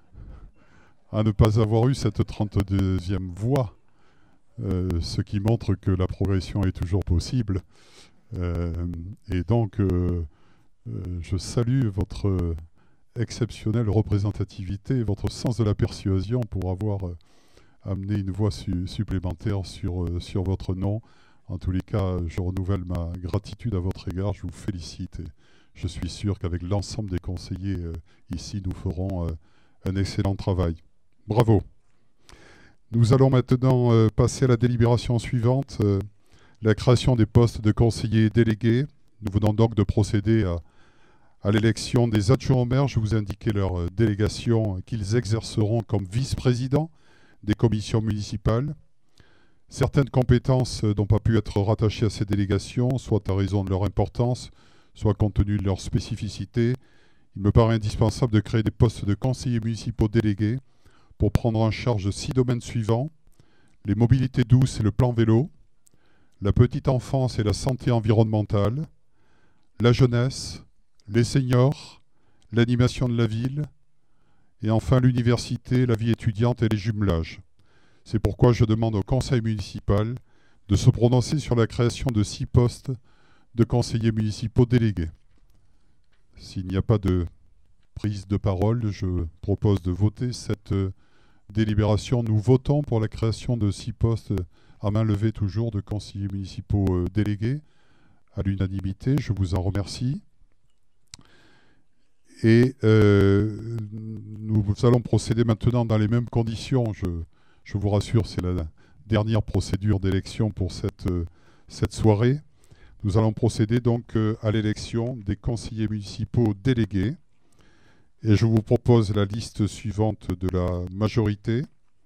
à ne pas avoir eu cette trente-deuxième voix, euh, ce qui montre que la progression est toujours possible. Euh, et donc, euh, euh, je salue votre euh, exceptionnelle représentativité et votre sens de la persuasion pour avoir euh, amené une voix su supplémentaire sur, euh, sur votre nom. En tous les cas, je renouvelle ma gratitude à votre égard, je vous félicite et je suis sûr qu'avec l'ensemble des conseillers euh, ici, nous ferons euh, un excellent travail. Bravo. Nous allons maintenant euh, passer à la délibération suivante, euh, la création des postes de conseillers délégués. Nous venons donc de procéder à, à l'élection des adjoints au maire. Je vous ai indiqué leur euh, délégation qu'ils exerceront comme vice-présidents des commissions municipales. Certaines compétences euh, n'ont pas pu être rattachées à ces délégations, soit à raison de leur importance, soit compte tenu de leur spécificité. Il me paraît indispensable de créer des postes de conseillers municipaux délégués pour prendre en charge six domaines suivants: les mobilités douces et le plan vélo, la petite enfance et la santé environnementale, la jeunesse, les seniors, l'animation de la ville, et enfin l'université, la vie étudiante et les jumelages. C'est pourquoi je demande au conseil municipal de se prononcer sur la création de six postes de conseillers municipaux délégués. S'il n'y a pas de prise de parole, je propose de voter cette délibération. Nous votons pour la création de six postes à main levée toujours de conseillers municipaux délégués à l'unanimité. Je vous en remercie. Et euh, nous allons procéder maintenant dans les mêmes conditions. Je, je vous rassure, c'est la dernière procédure d'élection pour cette, cette soirée. Nous allons procéder donc à l'élection des conseillers municipaux délégués. Et je vous propose la liste suivante de la majorité.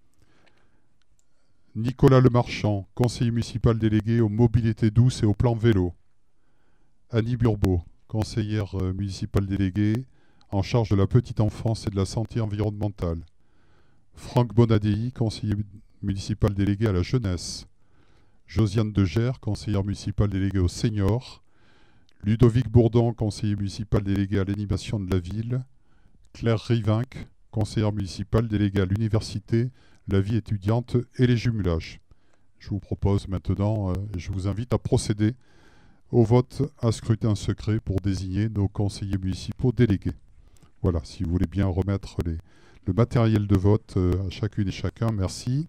Nicolas Lemarchand, conseiller municipal délégué aux mobilités douces et au plan vélo. Annie Burbeau, conseillère municipale déléguée en charge de la petite enfance et de la santé environnementale. Franck Bonadei, conseiller municipal délégué à la jeunesse. Josiane Degère, conseillère municipale déléguée aux seniors. Ludovic Bourdon, conseiller municipal délégué à l'animation de la ville. Claire Rivinck, conseillère municipale déléguée à l'université, la vie étudiante et les jumelages. Je vous propose maintenant, euh, je vous invite à procéder au vote à scrutin secret pour désigner nos conseillers municipaux délégués. Voilà, si vous voulez bien remettre les, le matériel de vote euh, à chacune et chacun, merci.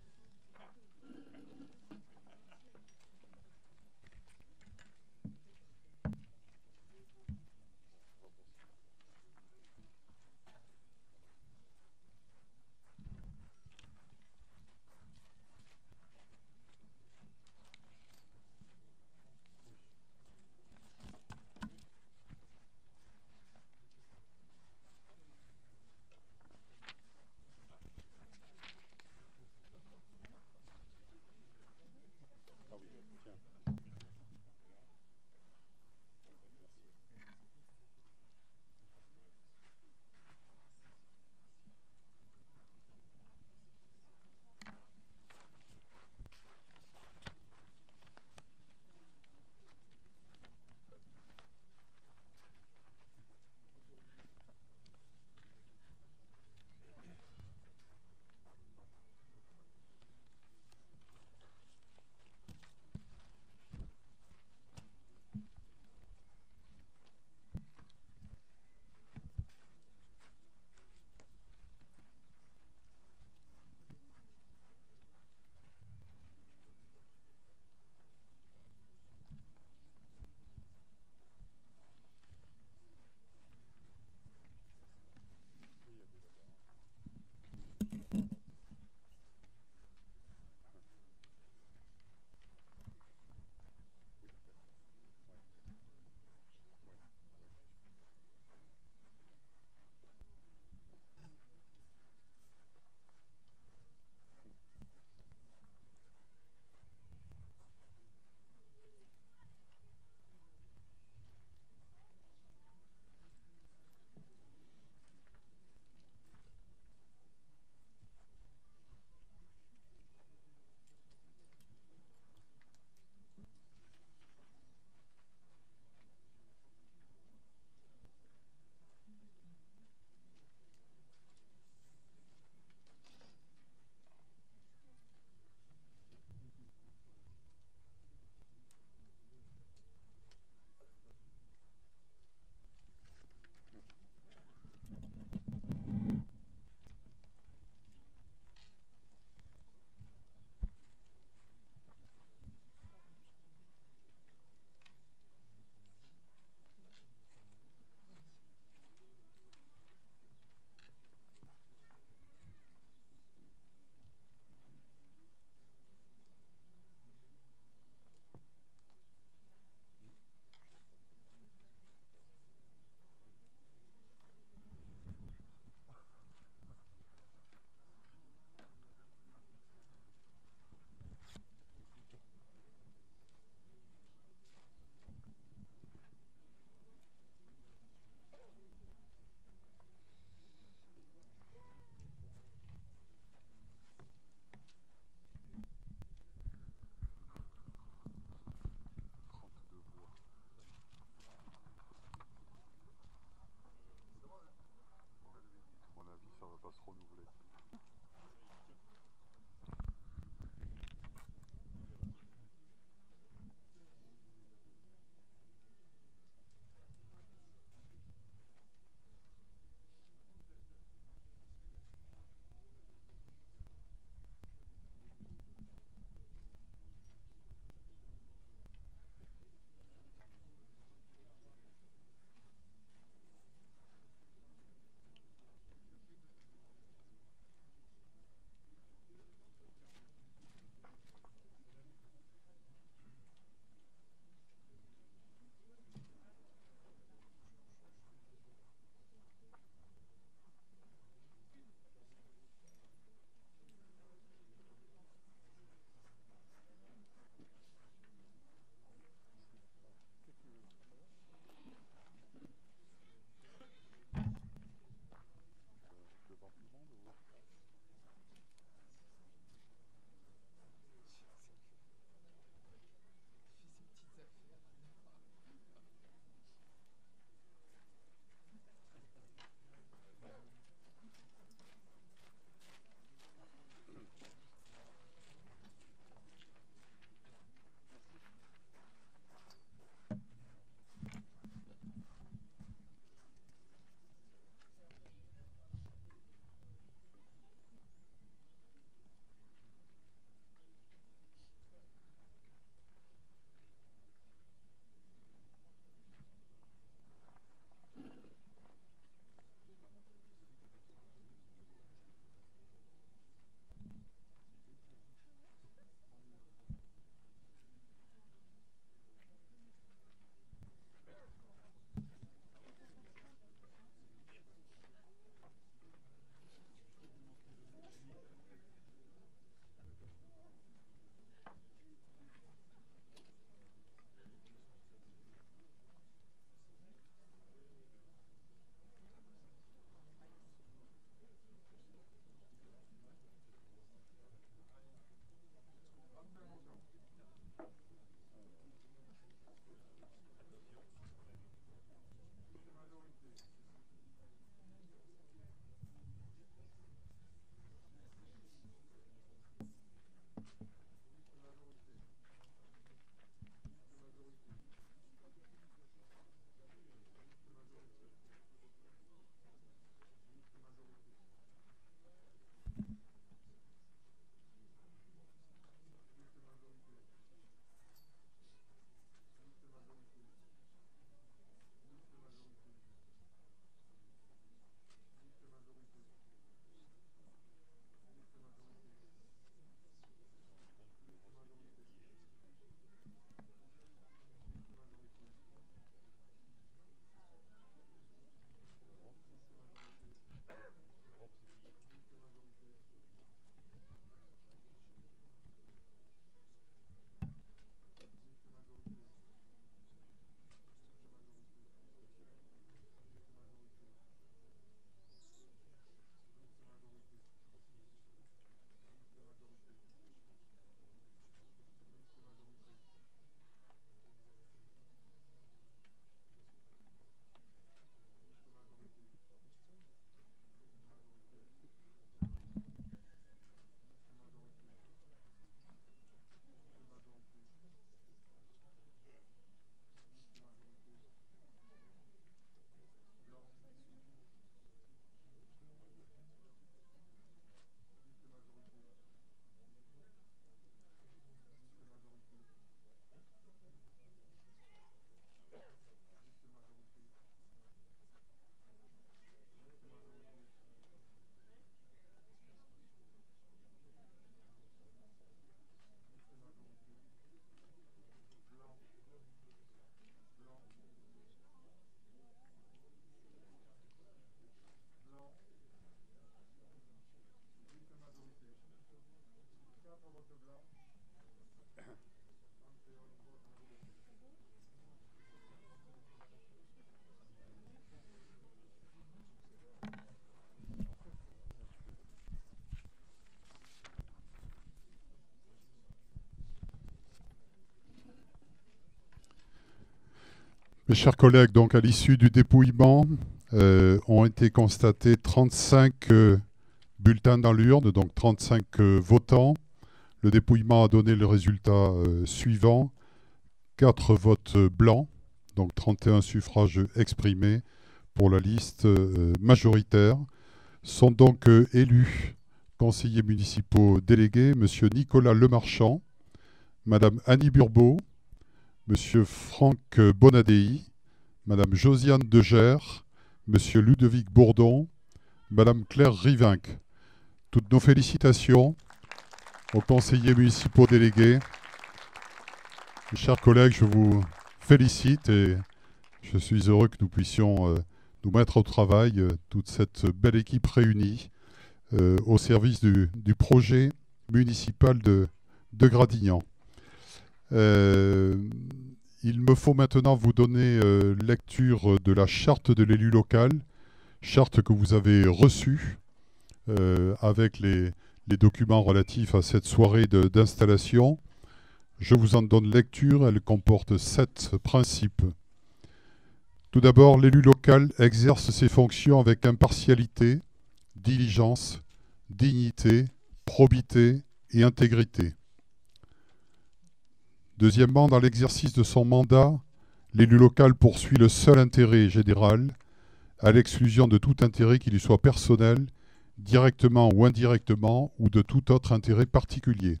Mes chers collègues, donc à l'issue du dépouillement, euh, ont été constatés trente-cinq euh, bulletins dans l'urne, donc trente-cinq euh, votants. Le dépouillement a donné le résultat euh, suivant. quatre votes blancs, donc trente et un suffrages exprimés pour la liste euh, majoritaire. Sont donc euh, élus conseillers municipaux délégués, M. Nicolas Lemarchand, Mme Annie Burbeau, M. Franck Bonadei, Mme Josiane Degère, M. Ludovic Bourdon, Mme Claire Rivinc. Toutes nos félicitations aux conseillers municipaux délégués. Mes chers collègues, je vous félicite et je suis heureux que nous puissions euh, nous mettre au travail, euh, toute cette belle équipe réunie euh, au service du, du projet municipal de, de Gradignan. Euh, il me faut maintenant vous donner euh, lecture de la charte de l'élu local, charte que vous avez reçue euh, avec les, les documents relatifs à cette soirée d'installation. Je vous en donne lecture, elle comporte sept principes. Tout d'abord, l'élu local exerce ses fonctions avec impartialité, diligence, dignité, probité et intégrité. Deuxièmement, dans l'exercice de son mandat, l'élu local poursuit le seul intérêt général, à l'exclusion de tout intérêt qui lui soit personnel, directement ou indirectement, ou de tout autre intérêt particulier.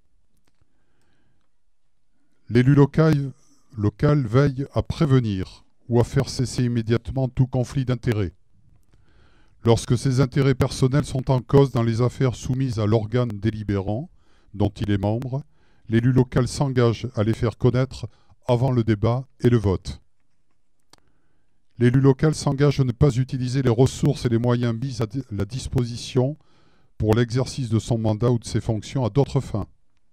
L'élu local, local veille à prévenir ou à faire cesser immédiatement tout conflit d'intérêts. Lorsque ses intérêts personnels sont en cause dans les affaires soumises à l'organe délibérant dont il est membre, l'élu local s'engage à les faire connaître avant le débat et le vote. L'élu local s'engage à ne pas utiliser les ressources et les moyens mis à la disposition pour l'exercice de son mandat ou de ses fonctions à d'autres fins.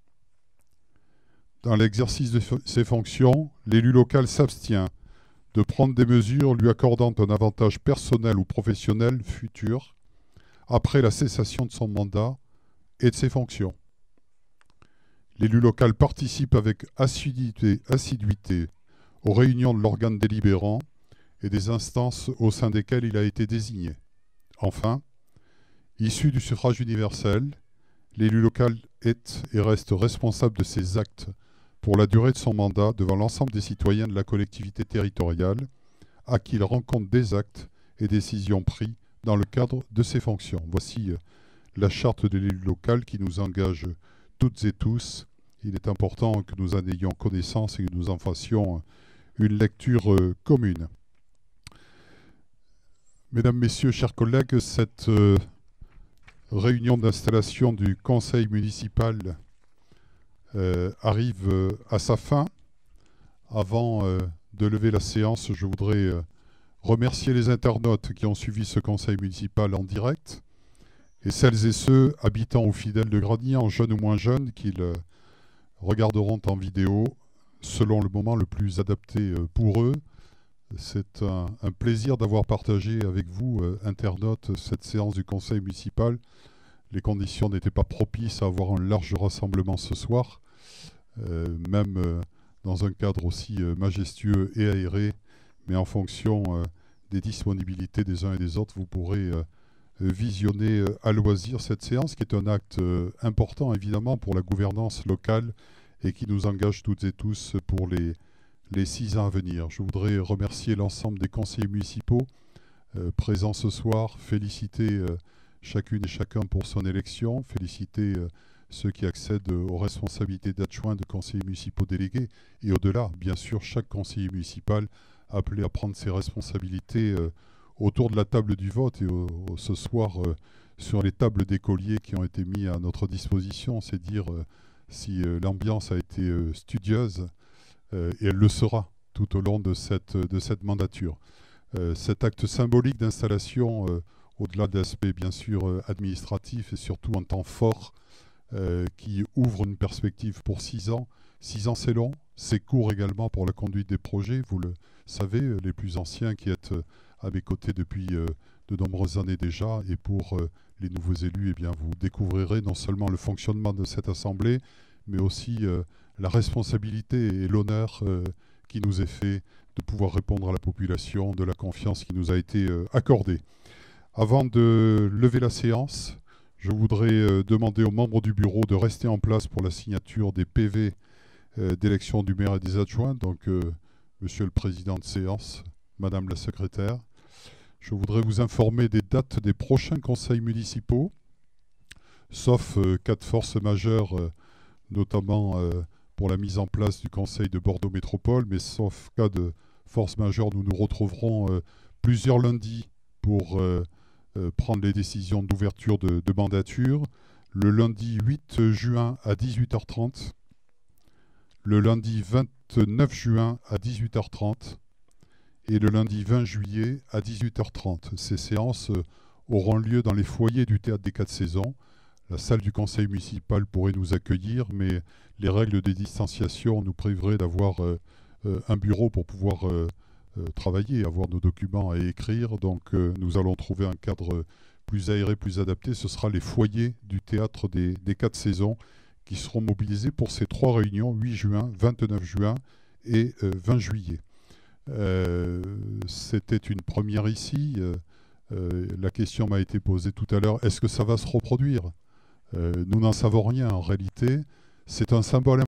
Dans l'exercice de ses fonctions, l'élu local s'abstient de prendre des mesures lui accordant un avantage personnel ou professionnel futur après la cessation de son mandat et de ses fonctions. L'élu local participe avec assiduité, assiduité aux réunions de l'organe délibérant et des instances au sein desquelles il a été désigné. Enfin, issu du suffrage universel, l'élu local est et reste responsable de ses actes pour la durée de son mandat devant l'ensemble des citoyens de la collectivité territoriale à qui il rend compte des actes et décisions pris dans le cadre de ses fonctions. Voici la charte de l'élu local qui nous engage toutes et tous. Il est important que nous en ayons connaissance et que nous en fassions une lecture commune. Mesdames, Messieurs, chers collègues, cette euh, réunion d'installation du conseil municipal euh, arrive euh, à sa fin. Avant euh, de lever la séance, je voudrais euh, remercier les internautes qui ont suivi ce conseil municipal en direct et celles et ceux habitant ou fidèles de Gradignan, jeunes ou moins jeunes, qui le regarderont en vidéo selon le moment le plus adapté euh, pour eux. C'est un, un plaisir d'avoir partagé avec vous, euh, internautes, cette séance du conseil municipal. Les conditions n'étaient pas propices à avoir un large rassemblement ce soir, euh, même euh, dans un cadre aussi euh, majestueux et aéré, mais en fonction euh, des disponibilités des uns et des autres, vous pourrez euh, visionner euh, à loisir cette séance, qui est un acte euh, important évidemment pour la gouvernance locale et qui nous engage toutes et tous pour les les six ans à venir. Je voudrais remercier l'ensemble des conseillers municipaux euh, présents ce soir, féliciter euh, chacune et chacun pour son élection, féliciter euh, ceux qui accèdent euh, aux responsabilités d'adjoints de conseillers municipaux délégués et au-delà, bien sûr, chaque conseiller municipal appelé à prendre ses responsabilités euh, autour de la table du vote et au, au, ce soir euh, sur les tables d'écoliers qui ont été mis à notre disposition. C'est dire euh, si euh, l'ambiance a été euh, studieuse. Euh, et elle le sera tout au long de cette, de cette mandature. Euh, cet acte symbolique d'installation, euh, au-delà de l'aspect bien sûr euh, administratif et surtout un temps fort euh, qui ouvre une perspective pour six ans. Six ans c'est long, c'est court également pour la conduite des projets. Vous le savez, les plus anciens qui êtes à mes côtés depuis euh, de nombreuses années déjà, et pour euh, les nouveaux élus, eh bien, vous découvrirez non seulement le fonctionnement de cette assemblée, mais aussi euh, la responsabilité et l'honneur euh, qui nous est fait de pouvoir répondre à la population de la confiance qui nous a été euh, accordée. Avant de lever la séance, je voudrais euh, demander aux membres du bureau de rester en place pour la signature des P V euh, d'élection du maire et des adjoints. Donc, euh, Monsieur le Président de séance, Madame la Secrétaire, je voudrais vous informer des dates des prochains conseils municipaux, sauf euh, cas de force majeure, euh, notamment euh, pour la mise en place du Conseil de Bordeaux Métropole, mais sauf cas de force majeure, nous nous retrouverons euh, plusieurs lundis pour euh, euh, prendre les décisions d'ouverture de, de mandature. Le lundi huit juin à dix-huit heures trente, le lundi vingt-neuf juin à dix-huit heures trente et le lundi vingt juillet à dix-huit heures trente. Ces séances euh, auront lieu dans les foyers du Théâtre des Quatre Saisons. La salle du conseil municipal pourrait nous accueillir, mais les règles des distanciations nous priveraient d'avoir euh, euh, un bureau pour pouvoir euh, euh, travailler, avoir nos documents à écrire. Donc euh, nous allons trouver un cadre plus aéré, plus adapté. Ce sera les foyers du Théâtre des, des Quatre Saisons qui seront mobilisés pour ces trois réunions, huit juin, vingt-neuf juin et euh, vingt juillet. Euh, C'était une première ici. Euh, euh, la question m'a été posée tout à l'heure, est-ce que ça va se reproduire ? Euh, nous n'en savons rien en réalité. C'est un symbole